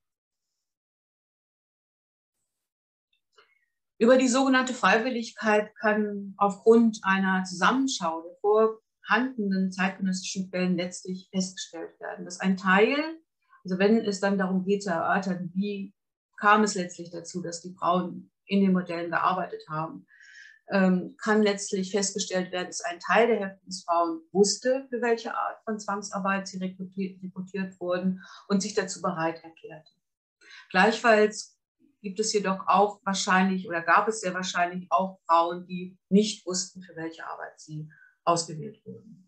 Über die sogenannte Freiwilligkeit kann aufgrund einer Zusammenschau der vorhandenen zeitgenössischen Quellen letztlich festgestellt werden, dass ein Teil, also wenn es dann darum geht zu erörtern, wie kam es letztlich dazu, dass die Frauen in den Modellen gearbeitet haben, kann letztlich festgestellt werden, dass ein Teil der Häftlingsfrauen wusste, für welche Art von Zwangsarbeit sie rekrutiert, rekrutiert wurden und sich dazu bereit erklärte. Gleichfalls gibt es jedoch auch wahrscheinlich oder gab es sehr wahrscheinlich auch Frauen, die nicht wussten, für welche Arbeit sie ausgewählt wurden.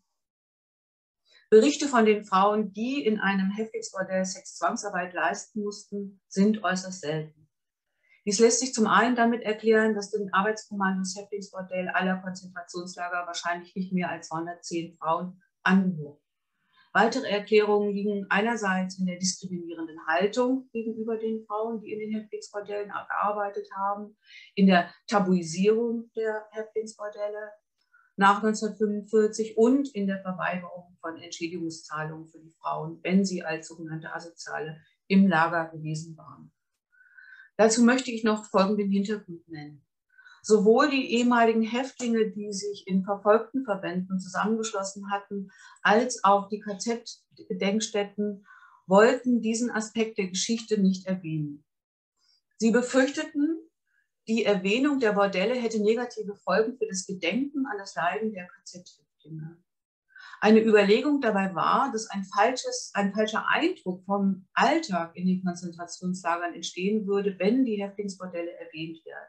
Berichte von den Frauen, die in einem Häftlingsbordell Sexzwangsarbeit leisten mussten, sind äußerst selten. Dies lässt sich zum einen damit erklären, dass den Arbeitskommandos Häftlingsbordell aller Konzentrationslager wahrscheinlich nicht mehr als hundertzehn Frauen angehören. Weitere Erklärungen liegen einerseits in der diskriminierenden Haltung gegenüber den Frauen, die in den Häftlingsbordellen gearbeitet haben, in der Tabuisierung der Häftlingsbordelle nach neunzehnhundertfünfundvierzig und in der Verweigerung von Entschädigungszahlungen für die Frauen, wenn sie als sogenannte Asoziale im Lager gewesen waren. Dazu möchte ich noch folgenden Hintergrund nennen. Sowohl die ehemaligen Häftlinge, die sich in verfolgten Verbänden zusammengeschlossen hatten, als auch die K Z-Gedenkstätten wollten diesen Aspekt der Geschichte nicht erwähnen. Sie befürchteten, die Erwähnung der Bordelle hätte negative Folgen für das Gedenken an das Leiden der K Z-Häftlinge. Eine Überlegung dabei war, dass ein, falsches, ein falscher Eindruck vom Alltag in den Konzentrationslagern entstehen würde, wenn die Häftlingsbordelle erwähnt werden.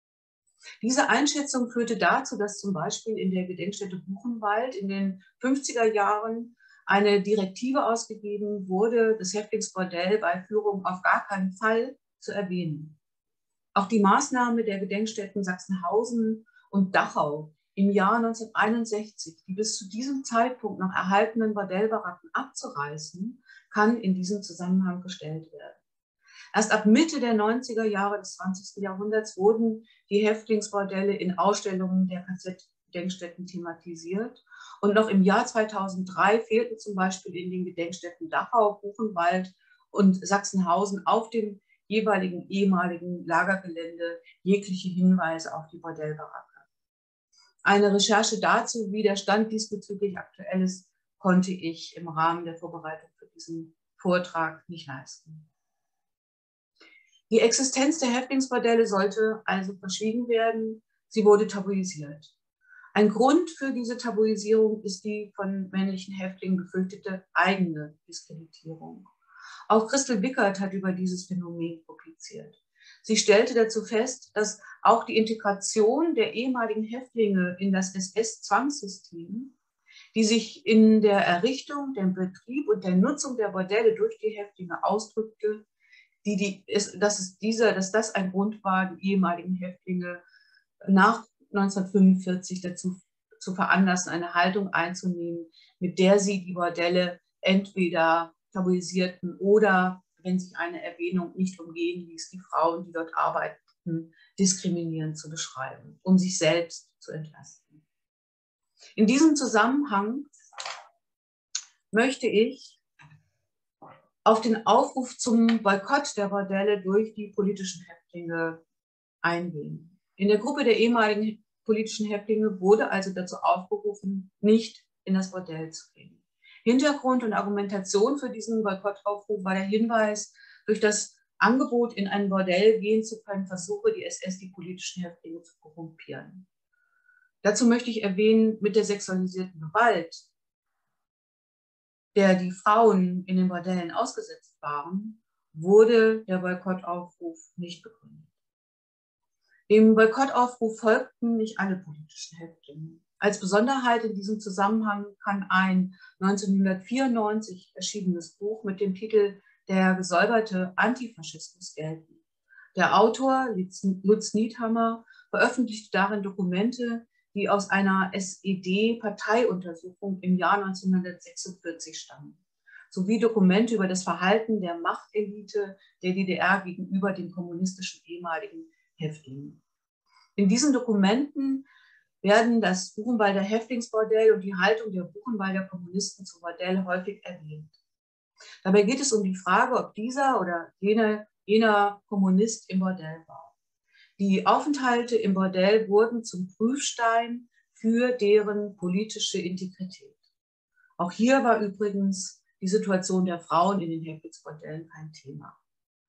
Diese Einschätzung führte dazu, dass zum Beispiel in der Gedenkstätte Buchenwald in den fünfziger Jahren eine Direktive ausgegeben wurde, das Häftlingsbordell bei Führung auf gar keinen Fall zu erwähnen. Auch die Maßnahme der Gedenkstätten Sachsenhausen und Dachau im Jahr neunzehnhunderteinundsechzig, die bis zu diesem Zeitpunkt noch erhaltenen Bordellbaracken abzureißen, kann in diesem Zusammenhang gestellt werden. Erst ab Mitte der neunziger Jahre des zwanzigsten Jahrhunderts wurden die Häftlingsbordelle in Ausstellungen der K Z-Gedenkstätten thematisiert. Und noch im Jahr zweitausenddrei fehlten zum Beispiel in den Gedenkstätten Dachau, Buchenwald und Sachsenhausen auf dem jeweiligen ehemaligen Lagergelände jegliche Hinweise auf die Bordellbaracke. Eine Recherche dazu, wie der Stand diesbezüglich aktuell ist, konnte ich im Rahmen der Vorbereitung für diesen Vortrag nicht leisten. Die Existenz der Häftlingsbordelle sollte also verschwiegen werden. Sie wurde tabuisiert. Ein Grund für diese Tabuisierung ist die von männlichen Häftlingen befürchtete eigene Diskreditierung. Auch Christel Wickert hat über dieses Phänomen publiziert. Sie stellte dazu fest, dass auch die Integration der ehemaligen Häftlinge in das S S-Zwangssystem, die sich in der Errichtung, dem Betrieb und der Nutzung der Bordelle durch die Häftlinge ausdrückte, die, die ist, dass, es dieser, dass das ein Grund war, die ehemaligen Häftlinge nach neunzehnhundertfünfundvierzig dazu zu veranlassen, eine Haltung einzunehmen, mit der sie die Bordelle entweder tabuisierten oder, wenn sich eine Erwähnung nicht umgehen ließ, die Frauen, die dort arbeiteten, diskriminierend zu beschreiben, um sich selbst zu entlasten. In diesem Zusammenhang möchte ich auf den Aufruf zum Boykott der Bordelle durch die politischen Häftlinge eingehen. In der Gruppe der ehemaligen politischen Häftlinge wurde also dazu aufgerufen, nicht in das Bordell zu gehen. Hintergrund und Argumentation für diesen Boykottaufruf war der Hinweis, durch das Angebot, in ein Bordell gehen zu können, versuche die S S die politischen Häftlinge zu korrumpieren. Dazu möchte ich erwähnen, mit der sexualisierten Gewalt, der die Frauen in den Bordellen ausgesetzt waren, wurde der Boykottaufruf nicht begründet. Dem Boykottaufruf folgten nicht alle politischen Häftlinge. Als Besonderheit in diesem Zusammenhang kann ein neunzehnhundertvierundneunzig erschienenes Buch mit dem Titel der gesäuberte Antifaschismus gelten. Der Autor, Lutz Niethammer, veröffentlichte darin Dokumente, die aus einer S E D-Parteiuntersuchung im Jahr neunzehnhundertsechsundvierzig stammen, sowie Dokumente über das Verhalten der Machtelite der D D R gegenüber den kommunistischen ehemaligen Häftlingen. In diesen Dokumenten werden das Buchenwalder Häftlingsbordell und die Haltung der Buchenwalder Kommunisten zum Bordell häufig erwähnt. Dabei geht es um die Frage, ob dieser oder jener, jener Kommunist im Bordell war. Die Aufenthalte im Bordell wurden zum Prüfstein für deren politische Integrität. Auch hier war übrigens die Situation der Frauen in den Häftlingsbordellen kein Thema.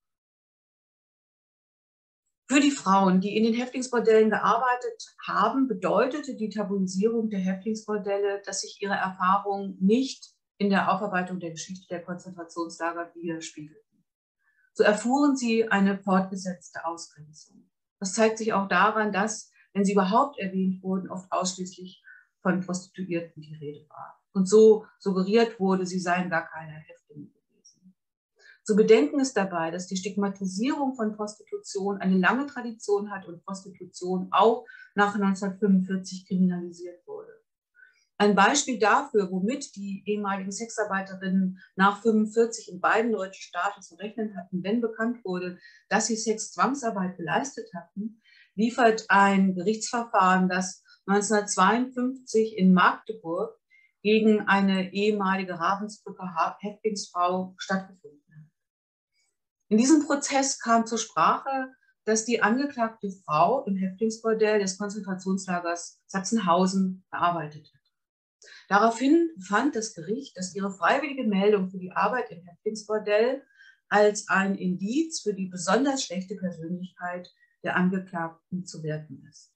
Für die Frauen, die in den Häftlingsbordellen gearbeitet haben, bedeutete die Tabuisierung der Häftlingsbordelle, dass sich ihre Erfahrungen nicht in der Aufarbeitung der Geschichte der Konzentrationslager widerspiegelten. So erfuhren sie eine fortgesetzte Ausgrenzung. Das zeigt sich auch daran, dass, wenn sie überhaupt erwähnt wurden, oft ausschließlich von Prostituierten die Rede war. Und so suggeriert wurde, sie seien gar keine Häftlinge gewesen. Zu bedenken ist dabei, dass die Stigmatisierung von Prostitution eine lange Tradition hat und Prostitution auch nach neunzehnhundertfünfundvierzig kriminalisiert wurde. Ein Beispiel dafür, womit die ehemaligen Sexarbeiterinnen nach neunzehnhundertfünfundvierzig in beiden deutschen Staaten zu rechnen hatten, wenn bekannt wurde, dass sie Sexzwangsarbeit geleistet hatten, liefert ein Gerichtsverfahren, das neunzehnhundertzweiundfünfzig in Magdeburg gegen eine ehemalige Ravensbrücker Häftlingsfrau stattgefunden hat. In diesem Prozess kam zur Sprache, dass die angeklagte Frau im Häftlingsbordell des Konzentrationslagers Sachsenhausen gearbeitet hat. Daraufhin fand das Gericht, dass ihre freiwillige Meldung für die Arbeit im Häftlingsbordell als ein Indiz für die besonders schlechte Persönlichkeit der Angeklagten zu werten ist.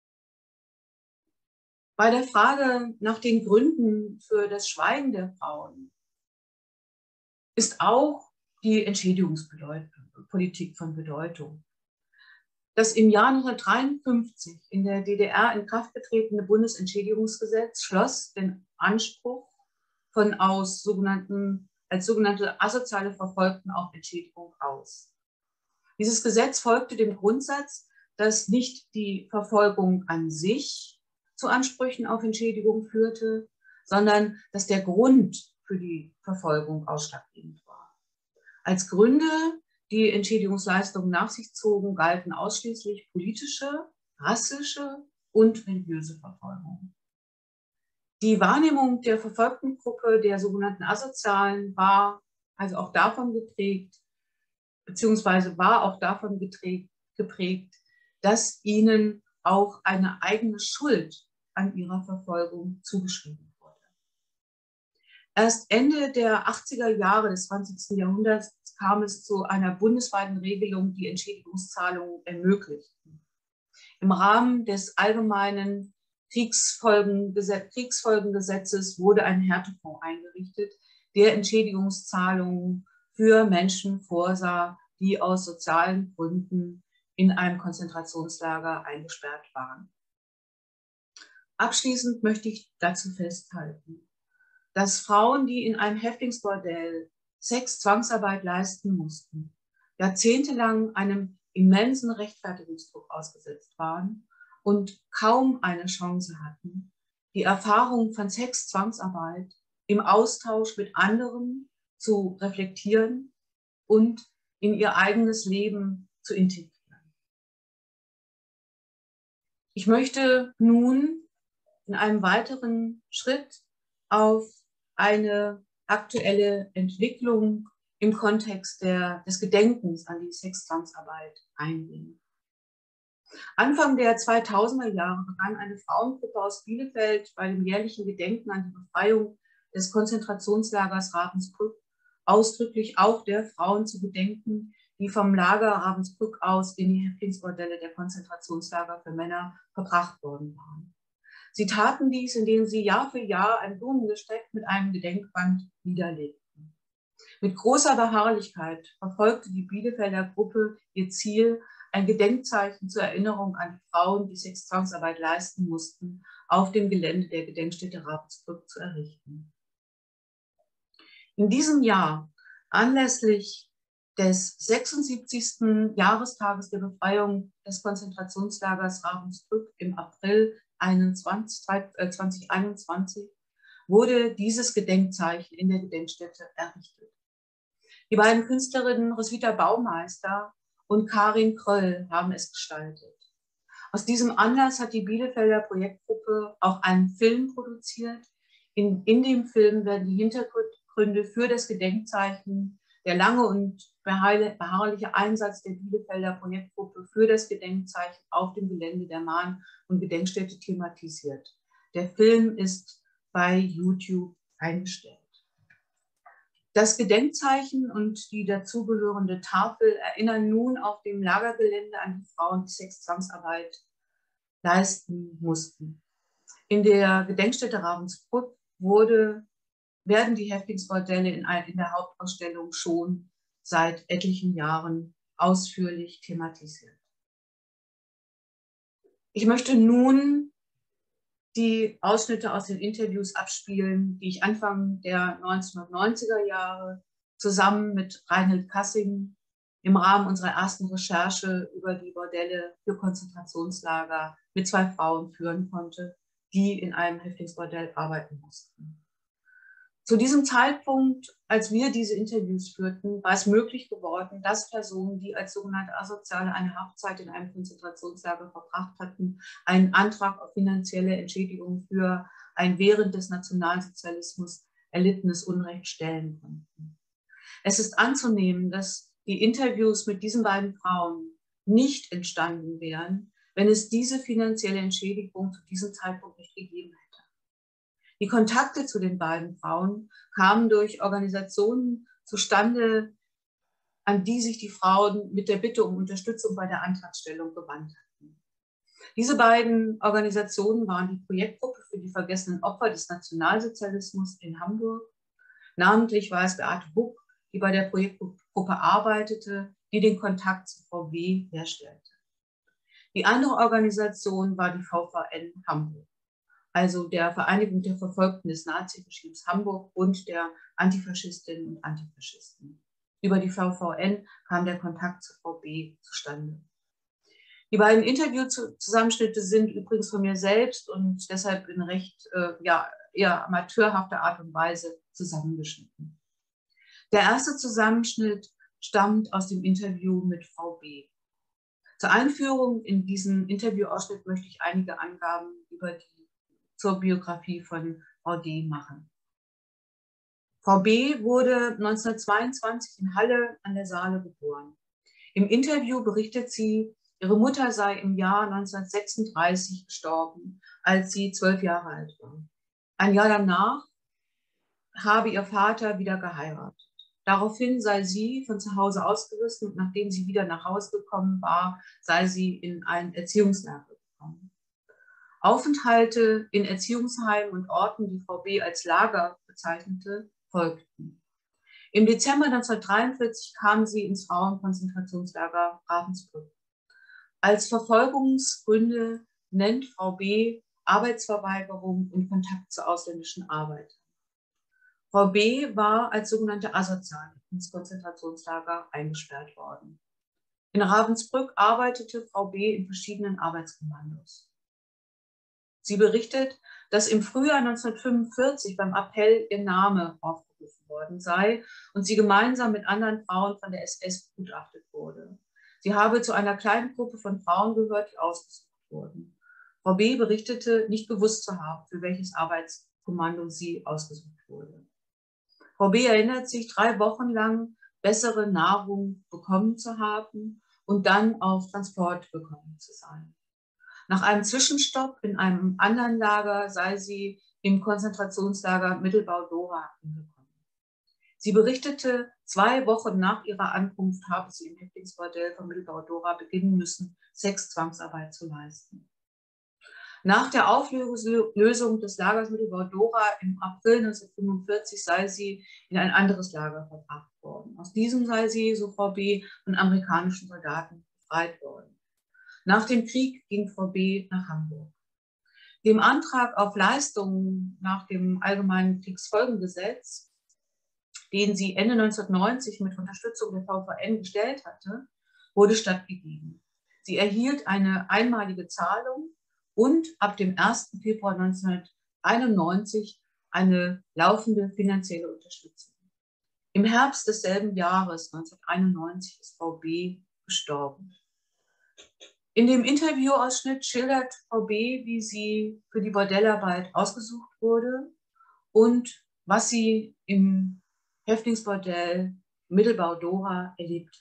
Bei der Frage nach den Gründen für das Schweigen der Frauen ist auch die Entschädigungspolitik von Bedeutung. Das im Jahr neunzehnhundertdreiundfünfzig in der D D R in Kraft getretene Bundesentschädigungsgesetz schloss den Anspruch von aus sogenannten, als sogenannte asoziale Verfolgten auf Entschädigung aus. Dieses Gesetz folgte dem Grundsatz, dass nicht die Verfolgung an sich zu Ansprüchen auf Entschädigung führte, sondern dass der Grund für die Verfolgung ausschlaggebend war. Als Gründe, die Entschädigungsleistungen nach sich zogen, galten ausschließlich politische, rassische und religiöse Verfolgung. Die Wahrnehmung der verfolgten Gruppe, der sogenannten Asozialen, war also auch davon geprägt, beziehungsweise war auch davon geprägt, dass ihnen auch eine eigene Schuld an ihrer Verfolgung zugeschrieben wurde. Erst Ende der achtziger Jahre des zwanzigsten Jahrhunderts kam es zu einer bundesweiten Regelung, die Entschädigungszahlungen ermöglichten. Im Rahmen des allgemeinen Kriegsfolgengesetz, Kriegsfolgengesetzes wurde ein Härtefonds eingerichtet, der Entschädigungszahlungen für Menschen vorsah, die aus sozialen Gründen in einem Konzentrationslager eingesperrt waren. Abschließend möchte ich dazu festhalten, dass Frauen, die in einem Häftlingsbordell Sex-Zwangsarbeit leisten mussten, jahrzehntelang einem immensen Rechtfertigungsdruck ausgesetzt waren und kaum eine Chance hatten, die Erfahrung von Sex-Zwangsarbeit im Austausch mit anderen zu reflektieren und in ihr eigenes Leben zu integrieren. Ich möchte nun in einem weiteren Schritt auf eine aktuelle Entwicklung im Kontext der, des Gedenkens an die Sexzwangsarbeit eingehen. Anfang der zweitausender Jahre begann eine Frauengruppe aus Bielefeld bei dem jährlichen Gedenken an die Befreiung des Konzentrationslagers Ravensbrück ausdrücklich auch der Frauen zu gedenken, die vom Lager Ravensbrück aus in die Häftlingsbordelle der Konzentrationslager für Männer verbracht worden waren. Sie taten dies, indem sie Jahr für Jahr ein Blumengesteck mit einem Gedenkband niederlegten. Mit großer Beharrlichkeit verfolgte die Bielefelder Gruppe ihr Ziel, ein Gedenkzeichen zur Erinnerung an die Frauen, die Sexzwangsarbeit leisten mussten, auf dem Gelände der Gedenkstätte Ravensbrück zu errichten. In diesem Jahr, Anlässlich des sechsundsiebzigsten Jahrestages der Befreiung des Konzentrationslagers Ravensbrück im April zweitausendeinundzwanzig wurde dieses Gedenkzeichen in der Gedenkstätte errichtet. Die beiden Künstlerinnen Roswitha Baumeister und Karin Kröll haben es gestaltet. Aus diesem Anlass hat die Bielefelder Projektgruppe auch einen Film produziert. In, in dem Film werden die Hintergründe für das Gedenkzeichen, der lange und beharrliche Einsatz der Bielefelder Projektgruppe für das Gedenkzeichen auf dem Gelände der Mahn- und Gedenkstätte thematisiert. Der Film ist bei YouTube eingestellt. Das Gedenkzeichen und die dazugehörende Tafel erinnern nun auf dem Lagergelände an die Frauen, die Sexzwangsarbeit leisten mussten. In der Gedenkstätte Ravensbrück wurde, werden die Häftlingsbordelle in, in der Hauptausstellung schon seit etlichen Jahren ausführlich thematisiert. Ich möchte nun die Ausschnitte aus den Interviews abspielen, die ich Anfang der neunzehnhundertneunziger Jahre zusammen mit Reinhold Kassing im Rahmen unserer ersten Recherche über die Bordelle für Konzentrationslager mit zwei Frauen führen konnte, die in einem Häftlingsbordell arbeiten mussten. Zu diesem Zeitpunkt, als wir diese Interviews führten, war es möglich geworden, dass Personen, die als sogenannte Asoziale eine Haftzeit in einem Konzentrationslager verbracht hatten, einen Antrag auf finanzielle Entschädigung für ein während des Nationalsozialismus erlittenes Unrecht stellen konnten. Es ist anzunehmen, dass die Interviews mit diesen beiden Frauen nicht entstanden wären, wenn es diese finanzielle Entschädigung zu diesem Zeitpunkt nicht gegeben hätte. Die Kontakte zu den beiden Frauen kamen durch Organisationen zustande, an die sich die Frauen mit der Bitte um Unterstützung bei der Antragstellung gewandt hatten. Diese beiden Organisationen waren die Projektgruppe für die vergessenen Opfer des Nationalsozialismus in Hamburg. Namentlich war es Beate Buck, die bei der Projektgruppe arbeitete, die den Kontakt zu Frau W. herstellte. Die andere Organisation war die V V N Hamburg, also der Vereinigung der Verfolgten des Naziregimes Hamburg und der Antifaschistinnen und Antifaschisten. Über die V V N kam der Kontakt zu Frau B. zustande. Die beiden Interviewzusammenschnitte sind übrigens von mir selbst und deshalb in recht äh, ja, eher amateurhafter Art und Weise zusammengeschnitten. Der erste Zusammenschnitt stammt aus dem Interview mit Frau B. Zur Einführung in diesen Interviewausschnitt möchte ich einige Angaben über die zur Biografie von Frau D. machen. Frau B. wurde neunzehnhundertzweiundzwanzig in Halle an der Saale geboren. Im Interview berichtet sie, ihre Mutter sei im Jahr neunzehnhundertsechsunddreißig gestorben, als sie zwölf Jahre alt war. Ein Jahr danach habe ihr Vater wieder geheiratet. Daraufhin sei sie von zu Hause ausgerissen und nachdem sie wieder nach Hause gekommen war, sei sie in ein Erziehungslager gekommen. Aufenthalte in Erziehungsheimen und Orten, die Frau B. als Lager bezeichnete, folgten. Im Dezember neunzehnhundertdreiundvierzig kam sie ins Frauenkonzentrationslager Ravensbrück. Als Verfolgungsgründe nennt Frau B. Arbeitsverweigerung und Kontakt zu ausländischen Arbeitern. Frau B. war als sogenannte Asoziale ins Konzentrationslager eingesperrt worden. In Ravensbrück arbeitete Frau B. in verschiedenen Arbeitskommandos. Sie berichtet, dass im Frühjahr neunzehnhundertfünfundvierzig beim Appell ihr Name aufgerufen worden sei und sie gemeinsam mit anderen Frauen von der S S begutachtet wurde. Sie habe zu einer kleinen Gruppe von Frauen gehört, die ausgesucht wurden. Frau B. berichtete, nicht gewusst zu haben, für welches Arbeitskommando sie ausgesucht wurde. Frau B. erinnert sich, drei Wochen lang bessere Nahrung bekommen zu haben und dann auf Transport gekommen zu sein. Nach einem Zwischenstopp in einem anderen Lager sei sie im Konzentrationslager Mittelbau-Dora angekommen. Sie berichtete, zwei Wochen nach ihrer Ankunft habe sie im Häftlingsbordell von Mittelbau-Dora beginnen müssen, Sexzwangsarbeit zu leisten. Nach der Auflösung des Lagers Mittelbau-Dora im April neunzehnhundertfünfundvierzig sei sie in ein anderes Lager verbracht worden. Aus diesem sei sie, so Frau B., von amerikanischen Soldaten befreit worden. Nach dem Krieg ging Frau B. nach Hamburg. Dem Antrag auf Leistungen nach dem Allgemeinen Kriegsfolgengesetz den sie Ende neunzehnhundertneunzig mit Unterstützung der V V N gestellt hatte, wurde stattgegeben. Sie erhielt eine einmalige Zahlung und ab dem ersten Februar neunzehnhunderteinundneunzig eine laufende finanzielle Unterstützung. Im Herbst desselben Jahres, neunzehnhunderteinundneunzig, ist Frau B. gestorben. In dem Interviewausschnitt schildert Frau B., wie sie für die Bordellarbeit ausgesucht wurde und was sie im Häftlingsbordell Mittelbau-Dora erlebt.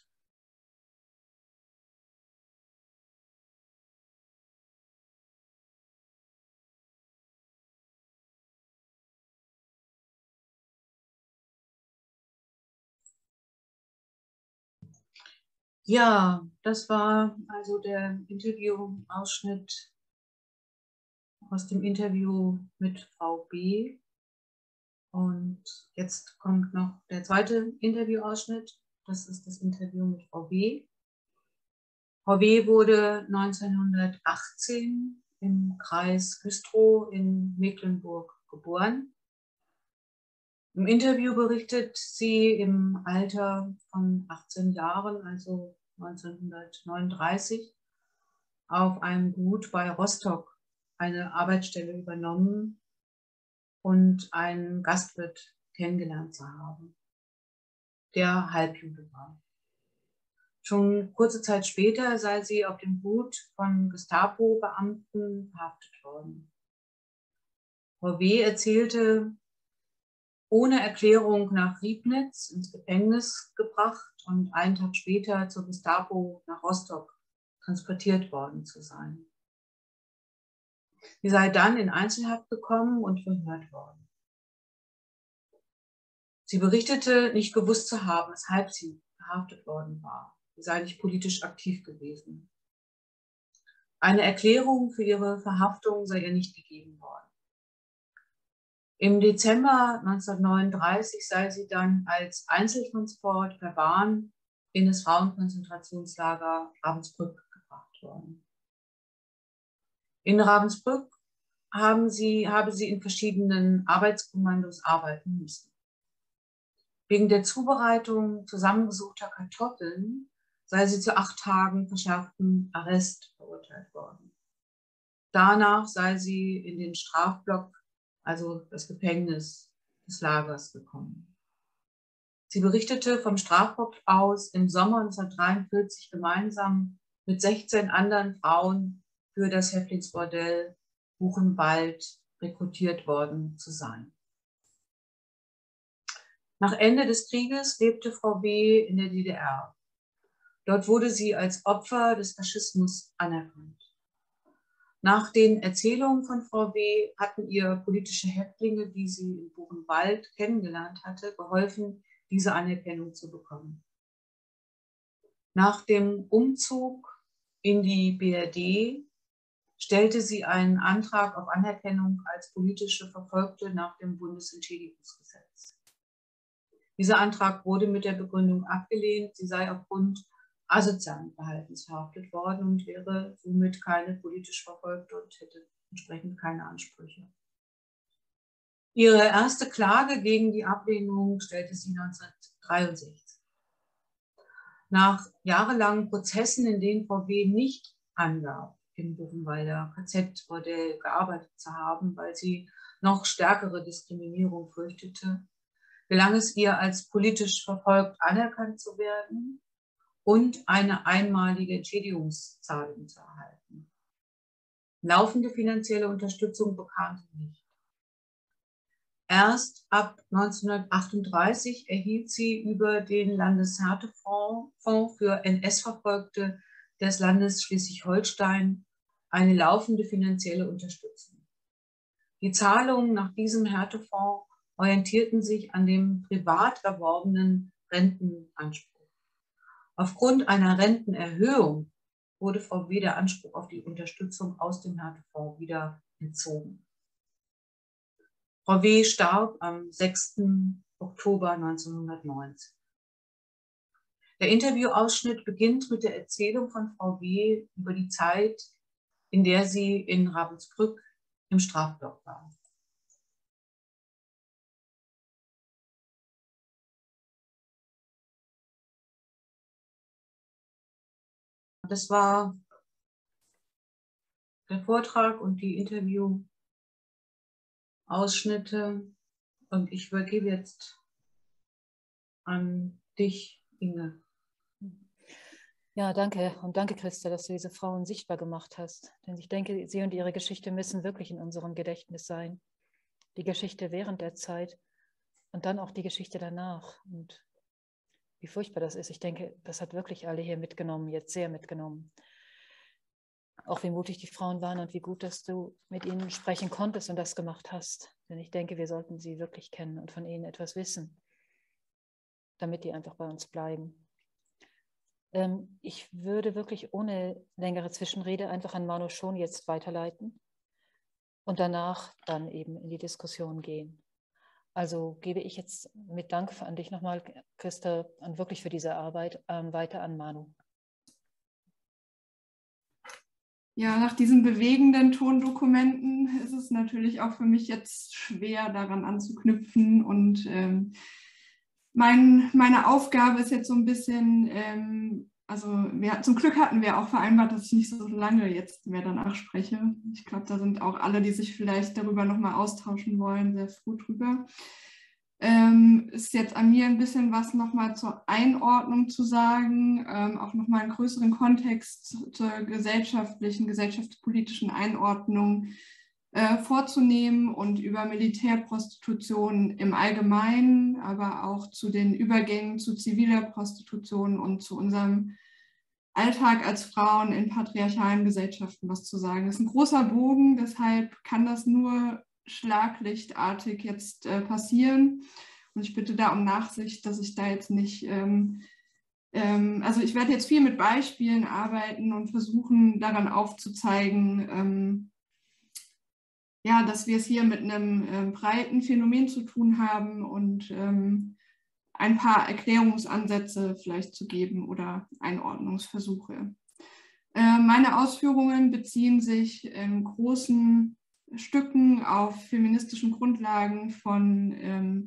Ja, das war also der Interviewausschnitt aus dem Interview mit Frau B. Und jetzt kommt noch der zweite Interviewausschnitt. Das ist das Interview mit Frau W. Frau W. wurde neunzehnhundertachtzehn im Kreis Güstrow in Mecklenburg geboren. Im Interview berichtet sie im Alter von achtzehn Jahren, also neunzehnhundertneununddreißig, auf einem Gut bei Rostock eine Arbeitsstelle übernommen und einen Gastwirt kennengelernt zu haben, der Halbjude war. Schon kurze Zeit später sei sie auf dem Gut von Gestapo-Beamten verhaftet worden. Frau W. erzählte, ohne Erklärung nach Riebnitz ins Gefängnis gebracht und einen Tag später zur Gestapo nach Rostock transportiert worden zu sein. Sie sei dann in Einzelhaft gekommen und verhört worden. Sie berichtete, nicht gewusst zu haben, weshalb sie verhaftet worden war. Sie sei nicht politisch aktiv gewesen. Eine Erklärung für ihre Verhaftung sei ihr nicht gegeben worden. Im Dezember neunzehnhundertneununddreißig sei sie dann als Einzeltransport per Bahn in das Frauenkonzentrationslager Ravensbrück gebracht worden. In Ravensbrück haben sie, habe sie in verschiedenen Arbeitskommandos arbeiten müssen. Wegen der Zubereitung zusammengesuchter Kartoffeln sei sie zu acht Tagen verschärften Arrest verurteilt worden. Danach sei sie in den Strafblock, also das Gefängnis des Lagers, gekommen. Sie berichtete vom Strafblock aus im Sommer neunzehnhundertdreiundvierzig gemeinsam mit sechzehn anderen Frauen für das Häftlingsbordell Buchenwald rekrutiert worden zu sein. Nach Ende des Krieges lebte Frau W. in der D D R. Dort wurde sie als Opfer des Faschismus anerkannt. Nach den Erzählungen von Frau W. hatten ihr politische Häftlinge, die sie in Buchenwald kennengelernt hatte, geholfen, diese Anerkennung zu bekommen. Nach dem Umzug in die B R D stellte sie einen Antrag auf Anerkennung als politische Verfolgte nach dem Bundesentschädigungsgesetz. Dieser Antrag wurde mit der Begründung abgelehnt, sie sei aufgrund asozialen Verhaltens verhaftet worden und wäre somit keine politisch Verfolgte und hätte entsprechend keine Ansprüche. Ihre erste Klage gegen die Ablehnung stellte sie neunzehnhundertdreiundsechzig. Nach jahrelangen Prozessen, in denen Frau W. nicht angab, im Buchenwalder K Z-Bordell gearbeitet zu haben, weil sie noch stärkere Diskriminierung fürchtete, gelang es ihr, als politisch verfolgt anerkannt zu werden und eine einmalige Entschädigungszahlung zu erhalten. Laufende finanzielle Unterstützung bekam sie nicht. Erst ab neunzehnhundertachtunddreißig erhielt sie über den Landeshärtefonds für N S-Verfolgte des Landes Schleswig-Holstein eine laufende finanzielle Unterstützung. Die Zahlungen nach diesem Härtefonds orientierten sich an dem privat erworbenen Rentenanspruch. Aufgrund einer Rentenerhöhung wurde Frau W. der Anspruch auf die Unterstützung aus dem Härtefonds wieder entzogen. Frau W. starb am sechsten Oktober neunzehnhundertneunzig. Der Interviewausschnitt beginnt mit der Erzählung von Frau W. über die Zeit, in der sie in Ravensbrück im Strafblock war. Das war der Vortrag und die Interviewausschnitte. Und ich übergebe jetzt an dich, Inge. Ja, danke. Und danke, Christa, dass du diese Frauen sichtbar gemacht hast. Denn ich denke, sie und ihre Geschichte müssen wirklich in unserem Gedächtnis sein. Die Geschichte während der Zeit und dann auch die Geschichte danach. Und wie furchtbar das ist. Ich denke, das hat wirklich alle hier mitgenommen, jetzt sehr mitgenommen. Auch wie mutig die Frauen waren und wie gut, dass du mit ihnen sprechen konntest und das gemacht hast. Denn ich denke, wir sollten sie wirklich kennen und von ihnen etwas wissen, damit die einfach bei uns bleiben. Ähm, ich würde wirklich ohne längere Zwischenrede einfach an Manu Schon jetzt weiterleiten und danach dann eben in die Diskussion gehen. Also gebe ich jetzt mit Dank an dich nochmal, Christa, und wirklich für diese Arbeit ähm, weiter an Manu. Ja, nach diesen bewegenden Tondokumenten ist es natürlich auch für mich jetzt schwer, daran anzuknüpfen. Und ähm, mein, meine Aufgabe ist jetzt so ein bisschen, ähm, also wir, zum Glück hatten wir auch vereinbart, dass ich nicht so lange jetzt mehr danach spreche. Ich glaube, da sind auch alle, die sich vielleicht darüber nochmal austauschen wollen, sehr froh drüber. Ähm, ist jetzt an mir ein bisschen was nochmal zur Einordnung zu sagen, ähm, auch nochmal einen größeren Kontext zur gesellschaftlichen, gesellschaftspolitischen Einordnung äh, vorzunehmen und über Militärprostitution im Allgemeinen, aber auch zu den Übergängen zu ziviler Prostitution und zu unserem Alltag als Frauen in patriarchalen Gesellschaften was zu sagen. Das ist ein großer Bogen, deshalb kann das nur schlaglichtartig jetzt äh, passieren. Und ich bitte da um Nachsicht, dass ich da jetzt nicht, ähm, ähm, also ich werde jetzt viel mit Beispielen arbeiten und versuchen daran aufzuzeigen, ähm, ja, dass wir es hier mit einem äh, breiten Phänomen zu tun haben und ähm, ein paar Erklärungsansätze vielleicht zu geben oder Einordnungsversuche. Äh, meine Ausführungen beziehen sich in großen Stücken auf feministischen Grundlagen von ähm,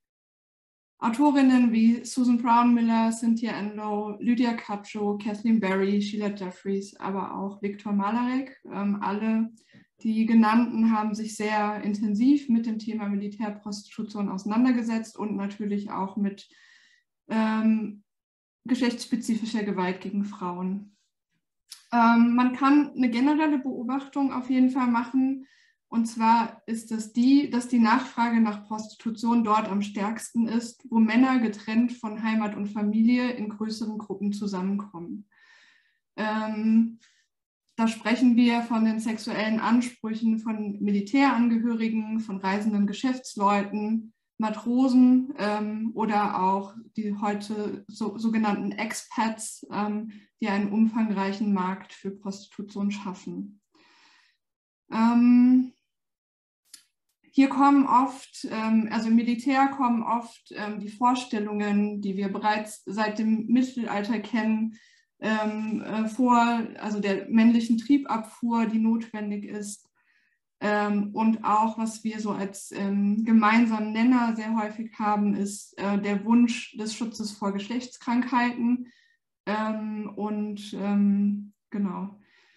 Autorinnen wie Susan Brown Miller, Cynthia Enloe, Lydia Cacho, Kathleen Berry, Sheila Jeffries, aber auch Viktor Malarek. Ähm, alle die genannten haben sich sehr intensiv mit dem Thema Militärprostitution auseinandergesetzt und natürlich auch mit ähm, geschlechtsspezifischer Gewalt gegen Frauen. Ähm, man kann eine generelle Beobachtung auf jeden Fall machen. Und zwar ist es die, dass die Nachfrage nach Prostitution dort am stärksten ist, wo Männer getrennt von Heimat und Familie in größeren Gruppen zusammenkommen. Ähm, da sprechen wir von den sexuellen Ansprüchen von Militärangehörigen, von reisenden Geschäftsleuten, Matrosen ähm, oder auch die heute so, sogenannten Expats, ähm, die einen umfangreichen Markt für Prostitution schaffen. Ähm, Hier kommen oft, ähm, also im Militär kommen oft ähm, die Vorstellungen, die wir bereits seit dem Mittelalter kennen, ähm, äh, vor, also der männlichen Triebabfuhr, die notwendig ist. Ähm, und auch, was wir so als ähm, gemeinsamen Nenner sehr häufig haben, ist äh, der Wunsch des Schutzes vor Geschlechtskrankheiten. Ähm, und ähm, genau.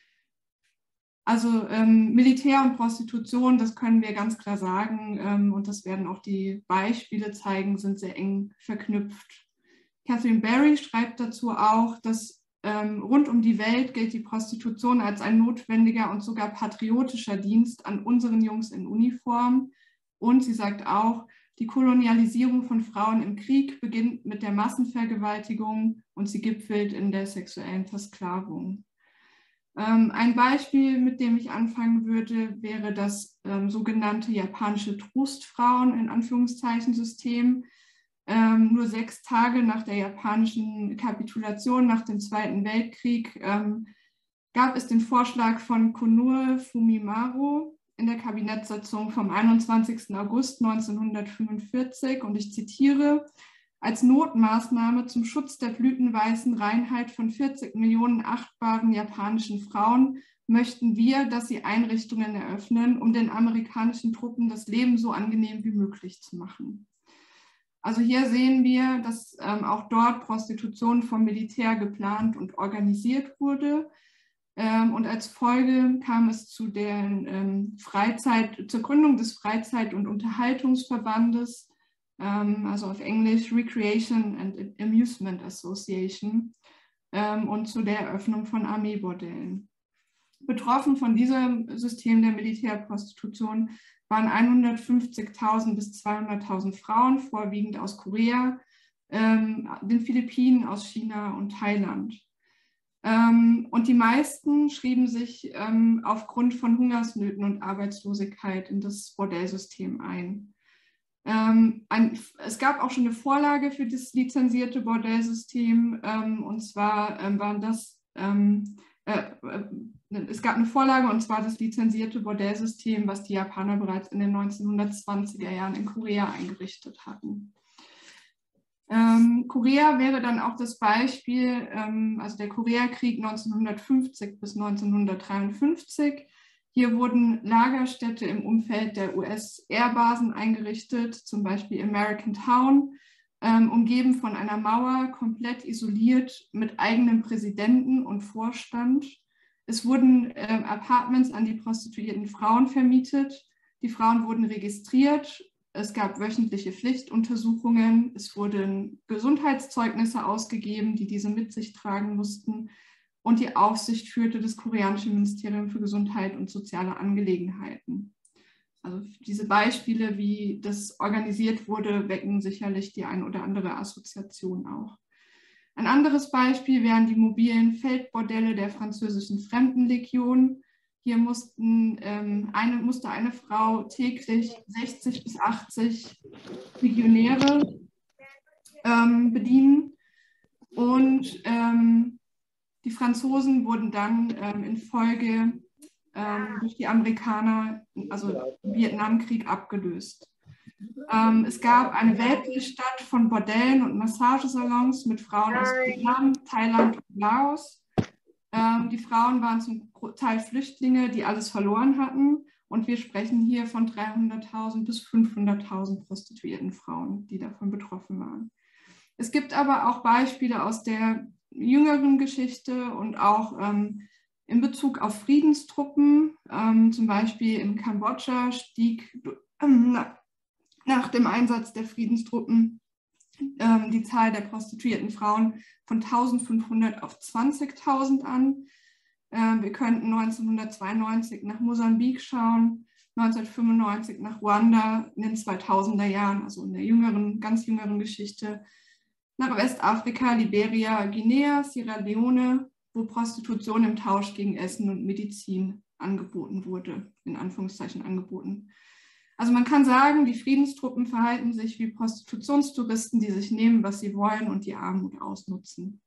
Also ähm, Militär und Prostitution, das können wir ganz klar sagen, ähm, und das werden auch die Beispiele zeigen, sind sehr eng verknüpft. Kathleen Berry schreibt dazu auch, dass ähm, rund um die Welt gilt die Prostitution als ein notwendiger und sogar patriotischer Dienst an unseren Jungs in Uniform. Und sie sagt auch, die Kolonialisierung von Frauen im Krieg beginnt mit der Massenvergewaltigung und sie gipfelt in der sexuellen Versklavung. Ein Beispiel, mit dem ich anfangen würde, wäre das ähm, sogenannte japanische Trostfrauen in Anführungszeichen System. Ähm, nur sechs Tage nach der japanischen Kapitulation nach dem Zweiten Weltkrieg ähm, gab es den Vorschlag von Konoe Fumimaro in der Kabinettssitzung vom einundzwanzigsten August neunzehnhundertfünfundvierzig und ich zitiere: Als Notmaßnahme zum Schutz der blütenweißen Reinheit von vierzig Millionen achtbaren japanischen Frauen möchten wir, dass sie Einrichtungen eröffnen, um den amerikanischen Truppen das Leben so angenehm wie möglich zu machen. Also hier sehen wir, dass ähm, auch dort Prostitution vom Militär geplant und organisiert wurde. Ähm, und als Folge kam es zu der ähm, Freizeit, zur Gründung des Freizeit- und Unterhaltungsverbandes, ähm, also auf Englisch Recreation and Amusement Association, ähm, und zu der Eröffnung von Armeebordellen. Betroffen von diesem System der Militärprostitution waren hundertfünfzigtausend bis zweihunderttausend Frauen, vorwiegend aus Korea, ähm, den Philippinen, aus China und Thailand. Ähm, und die meisten schrieben sich ähm, aufgrund von Hungersnöten und Arbeitslosigkeit in das Bordellsystem ein. Ähm, ein, es gab auch schon eine Vorlage für das lizenzierte Bordellsystem, ähm, und zwar ähm, waren das ähm, Äh, es gab eine Vorlage, und zwar das lizenzierte Bordellsystem, was die Japaner bereits in den neunzehnhundertzwanziger Jahren in Korea eingerichtet hatten. Ähm, Korea wäre dann auch das Beispiel, ähm, also der Koreakrieg neunzehnhundertfünfzig bis neunzehnhundertdreiundfünfzig. Hier wurden Lagerstädte im Umfeld der U S-Airbasen eingerichtet, zum Beispiel American Town, Ähm, umgeben von einer Mauer, komplett isoliert, mit eigenem Präsidenten und Vorstand. Es wurden äh, Apartments an die prostituierten Frauen vermietet. Die Frauen wurden registriert. Es gab wöchentliche Pflichtuntersuchungen. Es wurden Gesundheitszeugnisse ausgegeben, die diese mit sich tragen mussten. Und die Aufsicht führte das koreanische Ministerium für Gesundheit und soziale Angelegenheiten. Also diese Beispiele, wie das organisiert wurde, wecken sicherlich die ein oder andere Assoziation auch. Ein anderes Beispiel wären die mobilen Feldbordelle der französischen Fremdenlegion. Hier mussten, ähm, eine, musste eine Frau täglich sechzig bis achtzig Legionäre ähm, bedienen. Und ähm, die Franzosen wurden dann ähm, in Folge ähm, durch die Amerikaner, also im Vietnamkrieg, abgelöst. Ähm, es gab eine Weltstadt von Bordellen und Massagesalons mit Frauen aus Vietnam, Thailand und Laos. Ähm, die Frauen waren zum Teil Flüchtlinge, die alles verloren hatten. Und wir sprechen hier von dreihunderttausend bis fünfhunderttausend prostituierten Frauen, die davon betroffen waren. Es gibt aber auch Beispiele aus der jüngeren Geschichte und auch ähm, in Bezug auf Friedenstruppen. Ähm, zum Beispiel in Kambodscha stieg ähm, na, nach dem Einsatz der Friedenstruppen ähm, die Zahl der prostituierten Frauen von eintausendfünfhundert auf zwanzigtausend an. Ähm, wir könnten neunzehnhundertzweiundneunzig nach Mosambik schauen, neunzehnhundertfünfundneunzig nach Ruanda in den zweitausender Jahren, also in der jüngeren, ganz jüngeren Geschichte, nach Westafrika, Liberia, Guinea, Sierra Leone, wo Prostitution im Tausch gegen Essen und Medizin angeboten wurde, in Anführungszeichen angeboten. Also man kann sagen, die Friedenstruppen verhalten sich wie Prostitutionstouristen, die sich nehmen, was sie wollen und die Armut ausnutzen.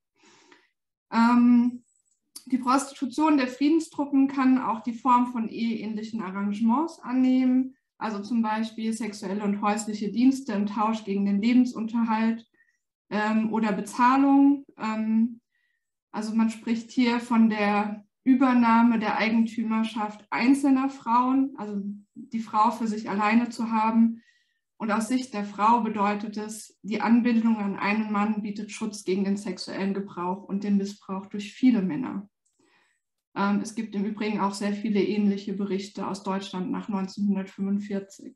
Ähm, die Prostitution der Friedenstruppen kann auch die Form von eheähnlichen Arrangements annehmen, also zum Beispiel sexuelle und häusliche Dienste im Tausch gegen den Lebensunterhalt ähm, oder Bezahlung. Ähm, also man spricht hier von der Übernahme der Eigentümerschaft einzelner Frauen, also die Frau für sich alleine zu haben. Und aus Sicht der Frau bedeutet es, die Anbindung an einen Mann bietet Schutz gegen den sexuellen Gebrauch und den Missbrauch durch viele Männer. Ähm, es gibt im Übrigen auch sehr viele ähnliche Berichte aus Deutschland nach neunzehnhundertfünfundvierzig.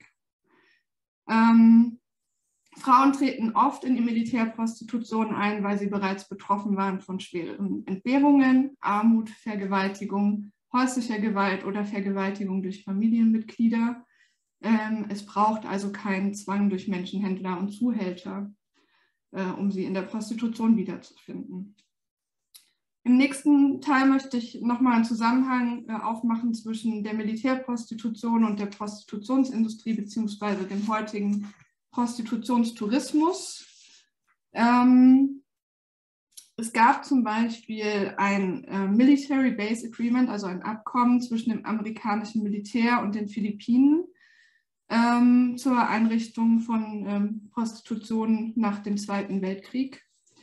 Ähm, Frauen treten oft in die Militärprostitution ein, weil sie bereits betroffen waren von schweren Entbehrungen, Armut, Vergewaltigung, häuslicher Gewalt oder Vergewaltigung durch Familienmitglieder. Ähm, es braucht also keinen Zwang durch Menschenhändler und Zuhälter, äh, um sie in der Prostitution wiederzufinden. Im nächsten Teil möchte ich nochmal einen Zusammenhang äh, aufmachen zwischen der Militärprostitution und der Prostitutionsindustrie beziehungsweise dem heutigen Prostitutionstourismus. Ähm, es gab zum Beispiel ein äh, Military Base Agreement, also ein Abkommen zwischen dem amerikanischen Militär und den Philippinen ähm, zur Einrichtung von ähm, Prostitution nach dem Zweiten Weltkrieg.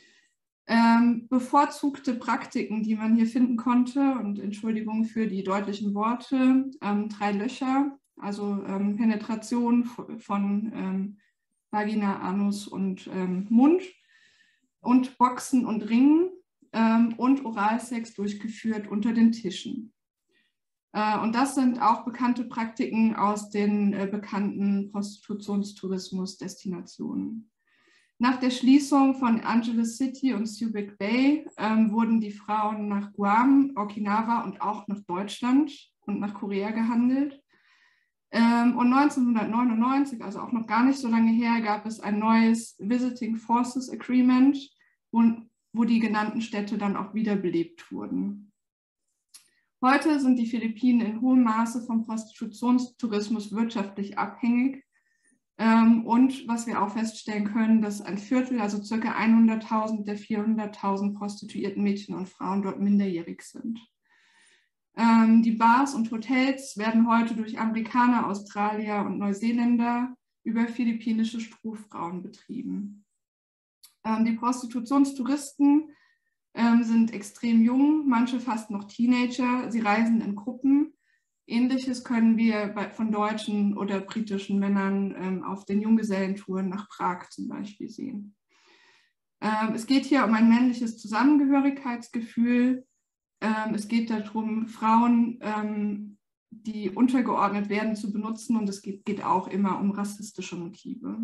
Ähm, bevorzugte Praktiken, die man hier finden konnte, und Entschuldigung für die deutlichen Worte, ähm, drei Löcher, also ähm, Penetration von ähm, Vagina, Anus und ähm, Mund und Boxen und Ringen ähm, und Oralsex durchgeführt unter den Tischen. Äh, und das sind auch bekannte Praktiken aus den äh, bekannten Prostitutionstourismus-Destinationen. Nach der Schließung von Angeles City und Subic Bay ähm, wurden die Frauen nach Guam, Okinawa und auch nach Deutschland und nach Korea gehandelt. Ähm, und neunzehnhundertneunundneunzig, also auch noch gar nicht so lange her, gab es ein neues Visiting Forces Agreement, wo, wo die genannten Städte dann auch wiederbelebt wurden. Heute sind die Philippinen in hohem Maße vom Prostitutionstourismus wirtschaftlich abhängig. Und was wir auch feststellen können, dass ein Viertel, also circa hunderttausend der vierhunderttausend prostituierten Mädchen und Frauen dort minderjährig sind. Die Bars und Hotels werden heute durch Amerikaner, Australier und Neuseeländer über philippinische Strohfrauen betrieben. Die Prostitutionstouristen sind extrem jung, manche fast noch Teenager, sie reisen in Gruppen. Ähnliches können wir bei, von deutschen oder britischen Männern ähm, auf den Junggesellentouren nach Prag zum Beispiel sehen. Ähm, es geht hier um ein männliches Zusammengehörigkeitsgefühl. Ähm, es geht darum, Frauen, ähm, die untergeordnet werden, zu benutzen, und es geht, geht auch immer um rassistische Motive.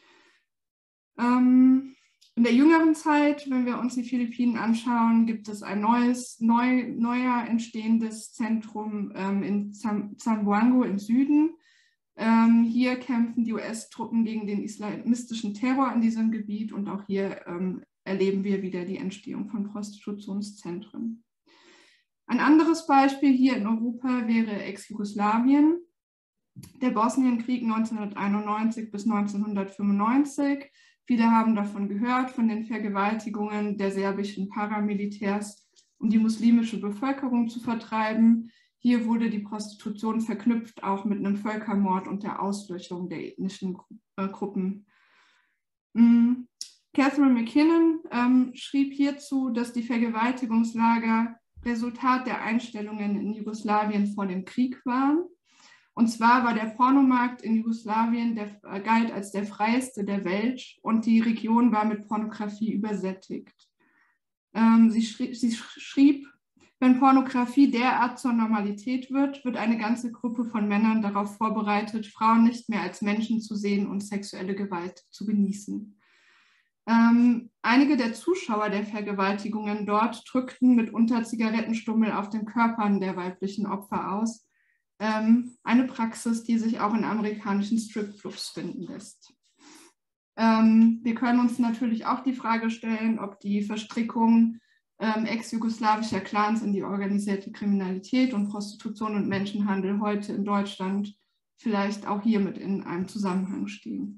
Ähm, In der jüngeren Zeit, wenn wir uns die Philippinen anschauen, gibt es ein neues, neu, neuer entstehendes Zentrum ähm, in Zam Zamboanga im Süden. Ähm, hier kämpfen die U S-Truppen gegen den islamistischen Terror in diesem Gebiet, und auch hier ähm, erleben wir wieder die Entstehung von Prostitutionszentren. Ein anderes Beispiel hier in Europa wäre Ex-Jugoslawien. Der Bosnienkrieg neunzehnhunderteinundneunzig bis neunzehnhundertfünfundneunzig. Viele haben davon gehört, von den Vergewaltigungen der serbischen Paramilitärs, um die muslimische Bevölkerung zu vertreiben. Hier wurde die Prostitution verknüpft auch mit einem Völkermord und der Auslöschung der ethnischen äh, Gruppen. Mhm. Catherine McKinnon ähm, schrieb hierzu, dass die Vergewaltigungslager Resultat der Einstellungen in Jugoslawien vor dem Krieg waren. Und zwar war der Pornomarkt in Jugoslawien, der galt als der freieste der Welt, und die Region war mit Pornografie übersättigt. Ähm, sie, schrieb, sie schrieb, wenn Pornografie derart zur Normalität wird, wird eine ganze Gruppe von Männern darauf vorbereitet, Frauen nicht mehr als Menschen zu sehen und sexuelle Gewalt zu genießen. Ähm, einige der Zuschauer der Vergewaltigungen dort drückten mitunter Zigarettenstummel auf den Körpern der weiblichen Opfer aus. Eine Praxis, die sich auch in amerikanischen Stripclubs finden lässt. Ähm, wir können uns natürlich auch die Frage stellen, ob die Verstrickung ähm, ex-jugoslawischer Clans in die organisierte Kriminalität und Prostitution und Menschenhandel heute in Deutschland vielleicht auch hiermit in einem Zusammenhang stehen.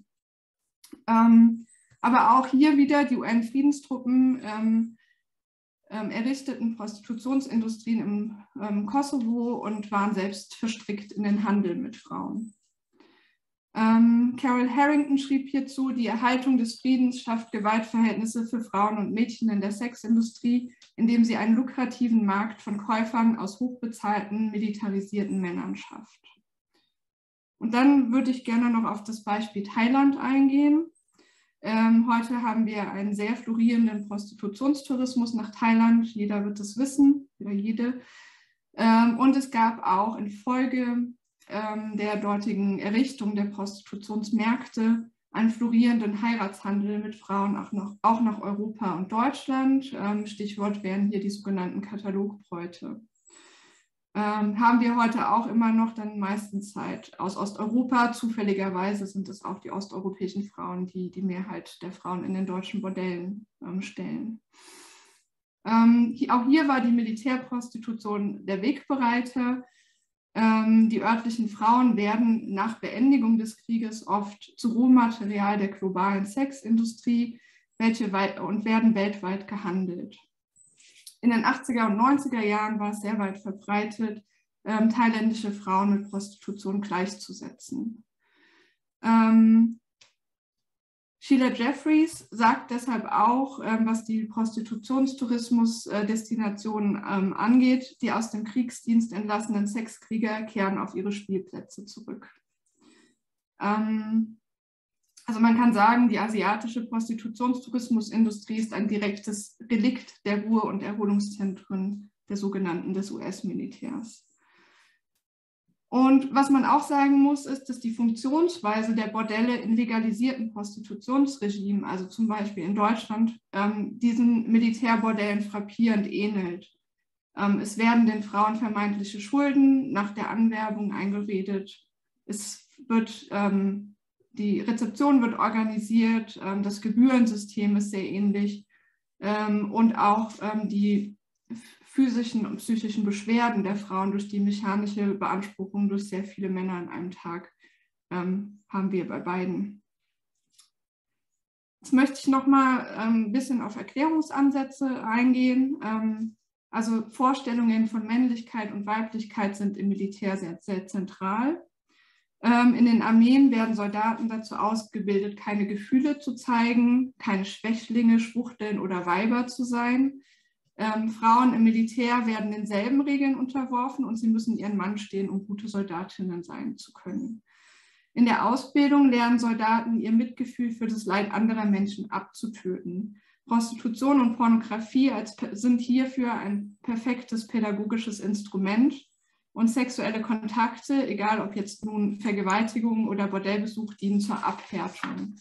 Ähm, aber auch hier wieder die U N-Friedenstruppen ähm, Ähm, errichteten Prostitutionsindustrien im ähm, Kosovo und waren selbst verstrickt in den Handel mit Frauen. Ähm, Carol Harrington schrieb hierzu, die Erhaltung des Friedens schafft Gewaltverhältnisse für Frauen und Mädchen in der Sexindustrie, indem sie einen lukrativen Markt von Käufern aus hochbezahlten, militarisierten Männern schafft. Und dann würde ich gerne noch auf das Beispiel Thailand eingehen. Ähm, heute haben wir einen sehr florierenden Prostitutionstourismus nach Thailand. Jeder wird es wissen, oder jede. Ähm, und es gab auch infolge ähm, der dortigen Errichtung der Prostitutionsmärkte einen florierenden Heiratshandel mit Frauen auch, noch, auch nach Europa und Deutschland. Ähm, Stichwort wären hier die sogenannten Katalogbräute. Ähm, haben wir heute auch immer noch dann meistens halt aus Osteuropa. Zufälligerweise sind es auch die osteuropäischen Frauen, die die Mehrheit der Frauen in den deutschen Bordellen ähm, stellen. Ähm, hier, auch hier war die Militärprostitution der Wegbereiter. Ähm, die örtlichen Frauen werden nach Beendigung des Krieges oft zu Rohmaterial der globalen Sexindustrie, welche weit, und werden weltweit gehandelt. In den achtziger und neunziger Jahren war es sehr weit verbreitet, ähm, thailändische Frauen mit Prostitution gleichzusetzen. Ähm, Sheila Jeffreys sagt deshalb auch, ähm, was die Prostitutionstourismus-Destinationen ähm, angeht, die aus dem Kriegsdienst entlassenen Sexkrieger kehren auf ihre Spielplätze zurück. Ähm, Also man kann sagen, die asiatische Prostitutionstourismusindustrie ist ein direktes Relikt der Ruhe- und Erholungszentren der sogenannten des U S-Militärs. Und was man auch sagen muss, ist, dass die Funktionsweise der Bordelle in legalisierten Prostitutionsregimen, also zum Beispiel in Deutschland, ähm, diesen Militärbordellen frappierend ähnelt. Ähm, es werden den Frauen vermeintliche Schulden nach der Anwerbung eingeredet. Es wird, ähm, die Rezeption wird organisiert, ähm, das Gebührensystem ist sehr ähnlich ähm, und auch ähm, die physischen und psychischen Beschwerden der Frauen durch die mechanische Beanspruchung durch sehr viele Männer an einem Tag ähm, haben wir bei beiden. Jetzt möchte ich noch mal ähm, ein bisschen auf Erklärungsansätze eingehen. Ähm, also Vorstellungen von Männlichkeit und Weiblichkeit sind im Militär sehr, sehr zentral. Ähm, in den Armeen werden Soldaten dazu ausgebildet, keine Gefühle zu zeigen, keine Schwächlinge, Schwuchteln oder Weiber zu sein. Ähm, Frauen im Militär werden denselben Regeln unterworfen und sie müssen ihren Mann stehen, um gute Soldatinnen sein zu können. In der Ausbildung lernen Soldaten, ihr Mitgefühl für das Leid anderer Menschen abzutöten. Prostitution und Pornografie als, sind hierfür ein perfektes pädagogisches Instrument und sexuelle Kontakte, egal ob jetzt nun Vergewaltigung oder Bordellbesuch, dienen zur Abhärtung.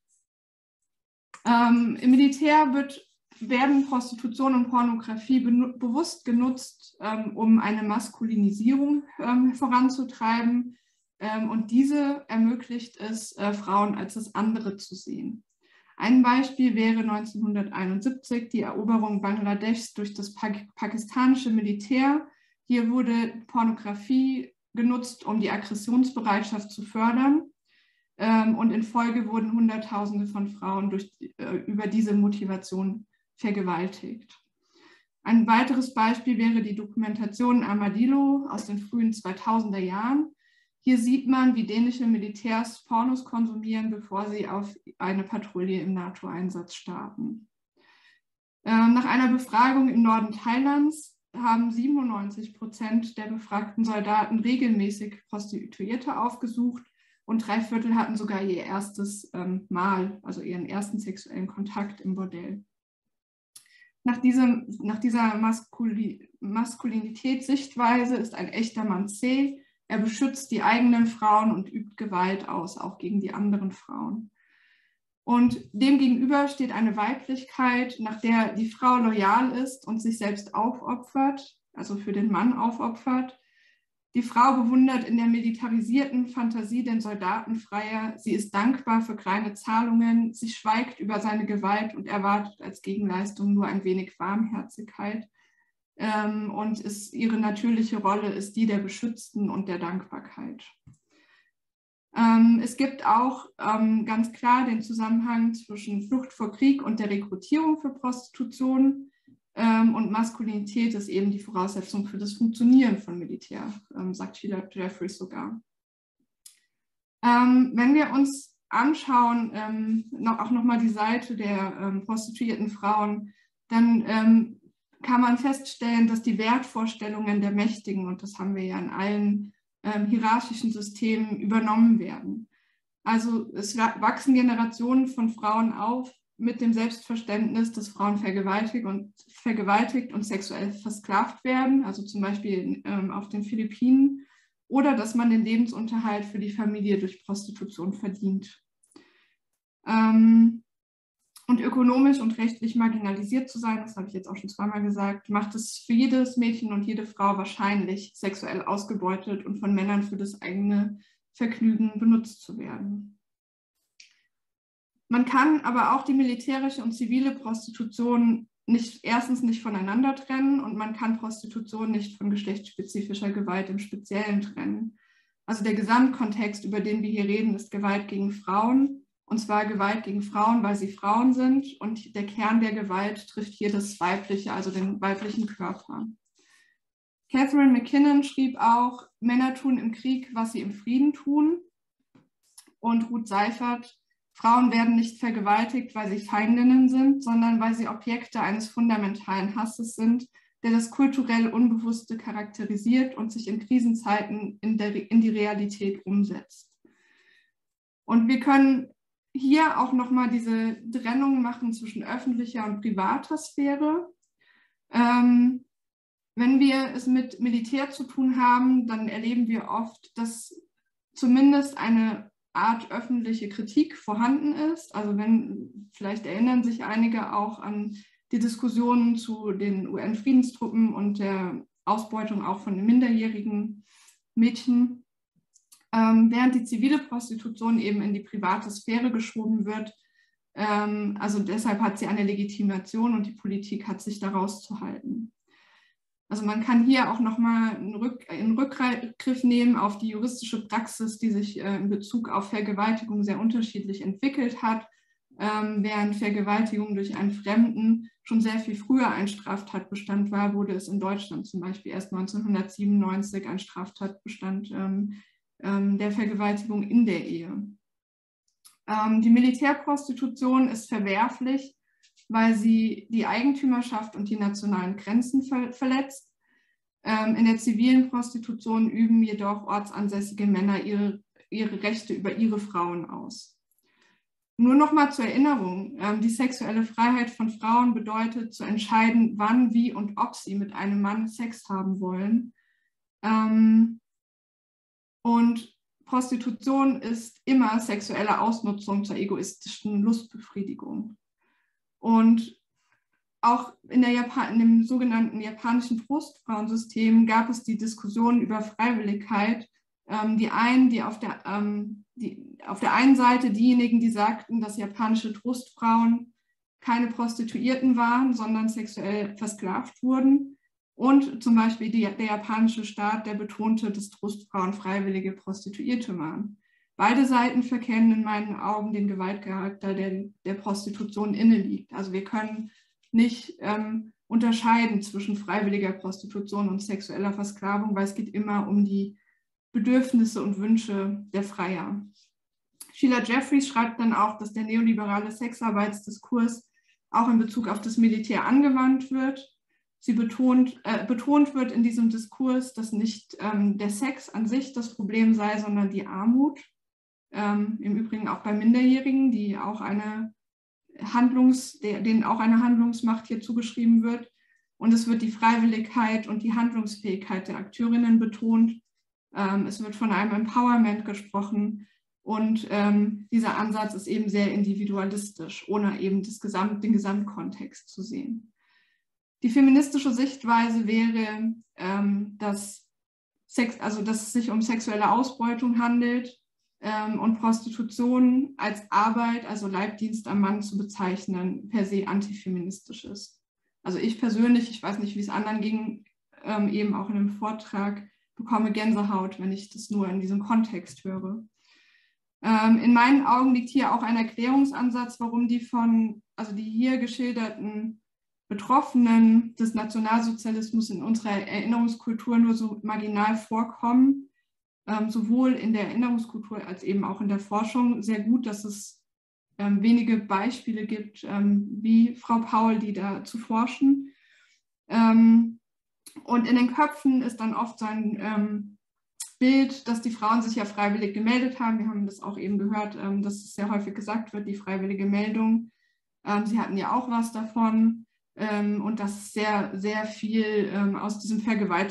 Ähm, im Militär wird werden Prostitution und Pornografie bewusst genutzt, ähm, um eine Maskulinisierung ähm, voranzutreiben. Ähm, und diese ermöglicht es, äh, Frauen als das andere zu sehen. Ein Beispiel wäre neunzehnhunderteinundsiebzig die Eroberung Bangladeschs durch das pak pakistanische Militär. Hier wurde Pornografie genutzt, um die Aggressionsbereitschaft zu fördern. Ähm, und in Folge wurden Hunderttausende von Frauen durch, äh, über diese Motivation vergewaltigt. Ein weiteres Beispiel wäre die Dokumentation Armadillo aus den frühen zweitausender Jahren. Hier sieht man, wie dänische Militärs Pornos konsumieren, bevor sie auf eine Patrouille im NATO-Einsatz starten. Ähm, nach einer Befragung im Norden Thailands haben siebenundneunzig Prozent der befragten Soldaten regelmäßig Prostituierte aufgesucht und drei Viertel hatten sogar ihr erstes ähm, Mal, also ihren ersten sexuellen Kontakt im Bordell. Nach, diesem, nach dieser Maskuli Maskulinitätssichtweise ist ein echter Mann zäh. Er beschützt die eigenen Frauen und übt Gewalt aus, auch gegen die anderen Frauen. Und demgegenüber steht eine Weiblichkeit, nach der die Frau loyal ist und sich selbst aufopfert, also für den Mann aufopfert. Die Frau bewundert in der militarisierten Fantasie den Soldatenfreier. Sie ist dankbar für kleine Zahlungen. Sie schweigt über seine Gewalt und erwartet als Gegenleistung nur ein wenig Warmherzigkeit. Ähm, und ist, ihre natürliche Rolle ist die der Beschützten und der Dankbarkeit. Ähm, es gibt auch ähm, ganz klar den Zusammenhang zwischen Flucht vor Krieg und der Rekrutierung für Prostitution. Ähm, und Maskulinität ist eben die Voraussetzung für das Funktionieren von Militär, ähm, sagt Jeffries sogar. Ähm, wenn wir uns anschauen, ähm, noch, auch nochmal die Seite der ähm, prostituierten Frauen, dann ähm, kann man feststellen, dass die Wertvorstellungen der Mächtigen, und das haben wir ja in allen ähm, hierarchischen Systemen, übernommen werden. Also es wachsen Generationen von Frauen auf mit dem Selbstverständnis, dass Frauen vergewaltigt und, vergewaltigt und sexuell versklavt werden, also zum Beispiel ähm, auf den Philippinen, oder dass man den Lebensunterhalt für die Familie durch Prostitution verdient. Ähm, und ökonomisch und rechtlich marginalisiert zu sein, das habe ich jetzt auch schon zweimal gesagt, macht es für jedes Mädchen und jede Frau wahrscheinlich, sexuell ausgebeutet und von Männern für das eigene Vergnügen benutzt zu werden. Man kann aber auch die militärische und zivile Prostitution nicht, erstens nicht voneinander trennen und man kann Prostitution nicht von geschlechtsspezifischer Gewalt im Speziellen trennen. Also der Gesamtkontext, über den wir hier reden, ist Gewalt gegen Frauen, und zwar Gewalt gegen Frauen, weil sie Frauen sind, und der Kern der Gewalt trifft hier das Weibliche, also den weiblichen Körper. Catherine McKinnon schrieb auch, Männer tun im Krieg, was sie im Frieden tun, und Ruth Seifert, Frauen werden nicht vergewaltigt, weil sie Feindinnen sind, sondern weil sie Objekte eines fundamentalen Hasses sind, der das kulturell Unbewusste charakterisiert und sich in Krisenzeiten in, der, in die Realität umsetzt. Und wir können hier auch nochmal diese Trennung machen zwischen öffentlicher und privater Sphäre. Ähm, wenn wir es mit Militär zu tun haben, dann erleben wir oft, dass zumindest eine Art öffentliche Kritik vorhanden ist. Also wenn, vielleicht erinnern sich einige auch an die Diskussionen zu den U N-Friedenstruppen und der Ausbeutung auch von minderjährigen Mädchen. Ähm, während die zivile Prostitution eben in die private Sphäre geschoben wird. Ähm, also deshalb hat sie eine Legitimation und die Politik hat sich da rauszuhalten. Also man kann hier auch nochmal einen, Rück, einen Rückgriff nehmen auf die juristische Praxis, die sich äh, in Bezug auf Vergewaltigung sehr unterschiedlich entwickelt hat. Ähm, während Vergewaltigung durch einen Fremden schon sehr viel früher ein Straftatbestand war, wurde es in Deutschland zum Beispiel erst neunzehnhundertsiebenundneunzig ein Straftatbestand ähm, ähm, der Vergewaltigung in der Ehe. Ähm, die Militärprostitution ist verwerflich, weil sie die Eigentümerschaft und die nationalen Grenzen ver verletzt. Ähm, in der zivilen Prostitution üben jedoch ortsansässige Männer ihre, ihre Rechte über ihre Frauen aus. Nur noch mal zur Erinnerung, ähm, die sexuelle Freiheit von Frauen bedeutet, zu entscheiden, wann, wie und ob sie mit einem Mann Sex haben wollen. Ähm, und Prostitution ist immer sexuelle Ausnutzung zur egoistischen Lustbefriedigung. Und auch in, der Japan in dem sogenannten japanischen Trostfrauensystem gab es die Diskussion über Freiwilligkeit. Ähm, die einen, die auf der, ähm, die auf der einen Seite diejenigen, die sagten, dass japanische Trostfrauen keine Prostituierten waren, sondern sexuell versklavt wurden. Und zum Beispiel die, der japanische Staat, der betonte, dass Trostfrauen freiwillige Prostituierte waren. Beide Seiten verkennen in meinen Augen den Gewaltcharakter, der der Prostitution inne liegt. Also wir können nicht ähm, unterscheiden zwischen freiwilliger Prostitution und sexueller Versklavung, weil es geht immer um die Bedürfnisse und Wünsche der Freier. Sheila Jeffreys schreibt dann auch, dass der neoliberale Sexarbeitsdiskurs auch in Bezug auf das Militär angewandt wird. Sie betont, äh, betont wird in diesem Diskurs, dass nicht ähm, der Sex an sich das Problem sei, sondern die Armut. Ähm, im Übrigen auch bei Minderjährigen, die auch eine Handlungs, der, denen auch eine Handlungsmacht hier zugeschrieben wird. Und es wird die Freiwilligkeit und die Handlungsfähigkeit der Akteurinnen betont. Ähm, es wird von einem Empowerment gesprochen. Und ähm, dieser Ansatz ist eben sehr individualistisch, ohne eben das Gesamt, den Gesamtkontext zu sehen. Die feministische Sichtweise wäre, ähm, dass, Sex, also dass es sich um sexuelle Ausbeutung handelt ähm, und Prostitution als Arbeit, also Leibdienst am Mann zu bezeichnen, per se antifeministisch ist. Also ich persönlich, ich weiß nicht, wie es anderen ging, ähm, eben auch in einem Vortrag, bekomme Gänsehaut, wenn ich das nur in diesem Kontext höre. Ähm, in meinen Augen liegt hier auch ein Erklärungsansatz, warum die von, also die hier geschilderten Betroffenen des Nationalsozialismus in unserer Erinnerungskultur nur so marginal vorkommen, ähm, sowohl in der Erinnerungskultur als eben auch in der Forschung. Sehr gut, dass es ähm, wenige Beispiele gibt, ähm, wie Frau Paul, die da zu forschen. Ähm, und in den Köpfen ist dann oft so ein ähm, Bild, dass die Frauen sich ja freiwillig gemeldet haben. Wir haben das auch eben gehört, ähm, dass es sehr häufig gesagt wird, die freiwillige Meldung. Ähm, sie hatten ja auch was davon. Ähm, und dass sehr, sehr viel ähm, aus diesem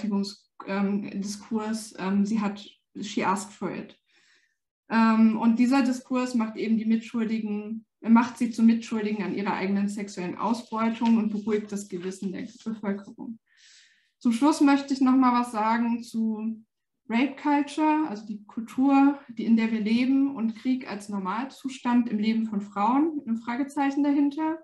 Vergewaltigungsdiskurs, ähm, sie hat, she asked for it. Ähm, und dieser Diskurs macht eben die Mitschuldigen, macht sie zu Mitschuldigen an ihrer eigenen sexuellen Ausbeutung und beruhigt das Gewissen der Bevölkerung. Zum Schluss möchte ich noch mal was sagen zu Rape Culture, also die Kultur, die, in der wir leben, und Krieg als Normalzustand im Leben von Frauen, mit einem Fragezeichen dahinter.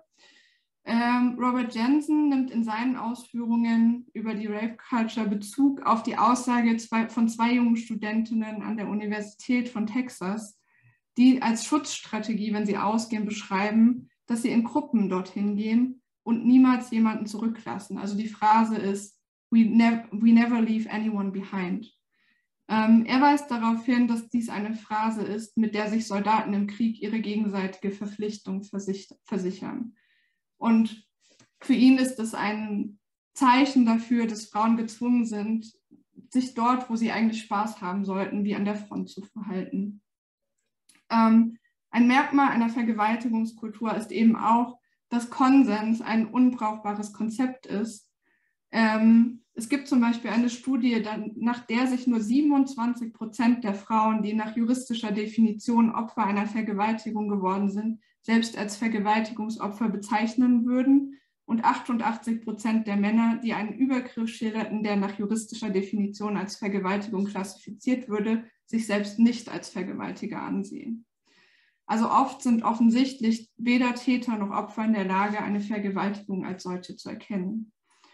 Ähm, Robert Jensen nimmt in seinen Ausführungen über die Rape Culture Bezug auf die Aussage zwei, von zwei jungen Studentinnen an der Universität von Texas, die als Schutzstrategie, wenn sie ausgehen, beschreiben, dass sie in Gruppen dorthin gehen und niemals jemanden zurücklassen. Also die Phrase ist, we, nev we never leave anyone behind. Ähm, er weist darauf hin, dass dies eine Phrase ist, mit der sich Soldaten im Krieg ihre gegenseitige Verpflichtung versich versichern. Und für ihn ist es ein Zeichen dafür, dass Frauen gezwungen sind, sich dort, wo sie eigentlich Spaß haben sollten, wie an der Front zu verhalten. Ähm, Ein Merkmal einer Vergewaltigungskultur ist eben auch, dass Konsens ein unbrauchbares Konzept ist. Ähm, es gibt zum Beispiel eine Studie, nach der sich nur siebenundzwanzig Prozent der Frauen, die nach juristischer Definition Opfer einer Vergewaltigung geworden sind, selbst als Vergewaltigungsopfer bezeichnen würden, und achtundachtzig Prozent der Männer, die einen Übergriff schilderten, der nach juristischer Definition als Vergewaltigung klassifiziert würde, sich selbst nicht als Vergewaltiger ansehen. Also oft sind offensichtlich weder Täter noch Opfer in der Lage, eine Vergewaltigung als solche zu erkennen.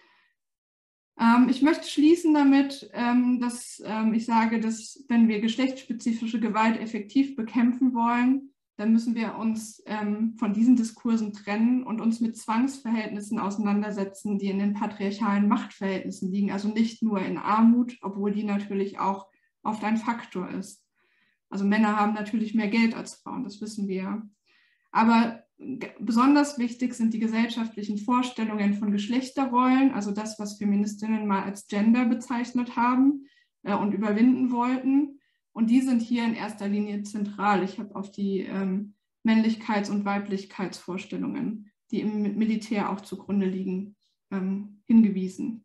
Ähm, ich möchte schließen damit, ähm, dass ähm, ich sage, dass wenn wir geschlechtsspezifische Gewalt effektiv bekämpfen wollen, dann müssen wir uns ähm, von diesen Diskursen trennen und uns mit Zwangsverhältnissen auseinandersetzen, die in den patriarchalen Machtverhältnissen liegen, also nicht nur in Armut, obwohl die natürlich auch oft ein Faktor ist. Also Männer haben natürlich mehr Geld als Frauen, das wissen wir. Aber besonders wichtig sind die gesellschaftlichen Vorstellungen von Geschlechterrollen, also das, was Feministinnen mal als Gender bezeichnet haben äh, und überwinden wollten. Und die sind hier in erster Linie zentral. Ich habe auf die ähm, Männlichkeits- und Weiblichkeitsvorstellungen, die im Militär auch zugrunde liegen, ähm, hingewiesen.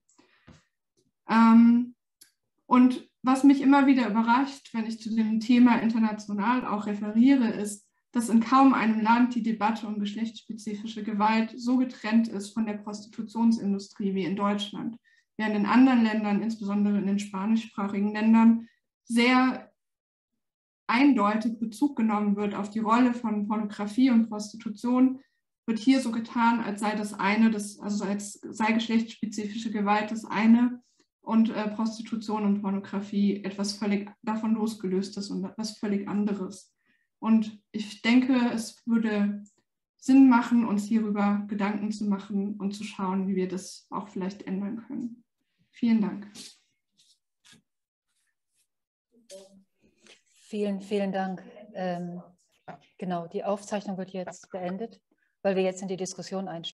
Ähm, und was mich immer wieder überrascht, wenn ich zu dem Thema international auch referiere, ist, dass in kaum einem Land die Debatte um geschlechtsspezifische Gewalt so getrennt ist von der Prostitutionsindustrie wie in Deutschland, während in anderen Ländern, insbesondere in den spanischsprachigen Ländern, sehr eindeutig Bezug genommen wird auf die Rolle von Pornografie und Prostitution, wird hier so getan, als sei das eine, das, also als sei geschlechtsspezifische Gewalt das eine und äh, Prostitution und Pornografie etwas völlig davon losgelöstes und etwas völlig anderes. Und ich denke, es würde Sinn machen, uns hierüber Gedanken zu machen und zu schauen, wie wir das auch vielleicht ändern können. Vielen Dank. Vielen, vielen Dank. Ähm, genau, die Aufzeichnung wird jetzt beendet, weil wir jetzt in die Diskussion einsteigen.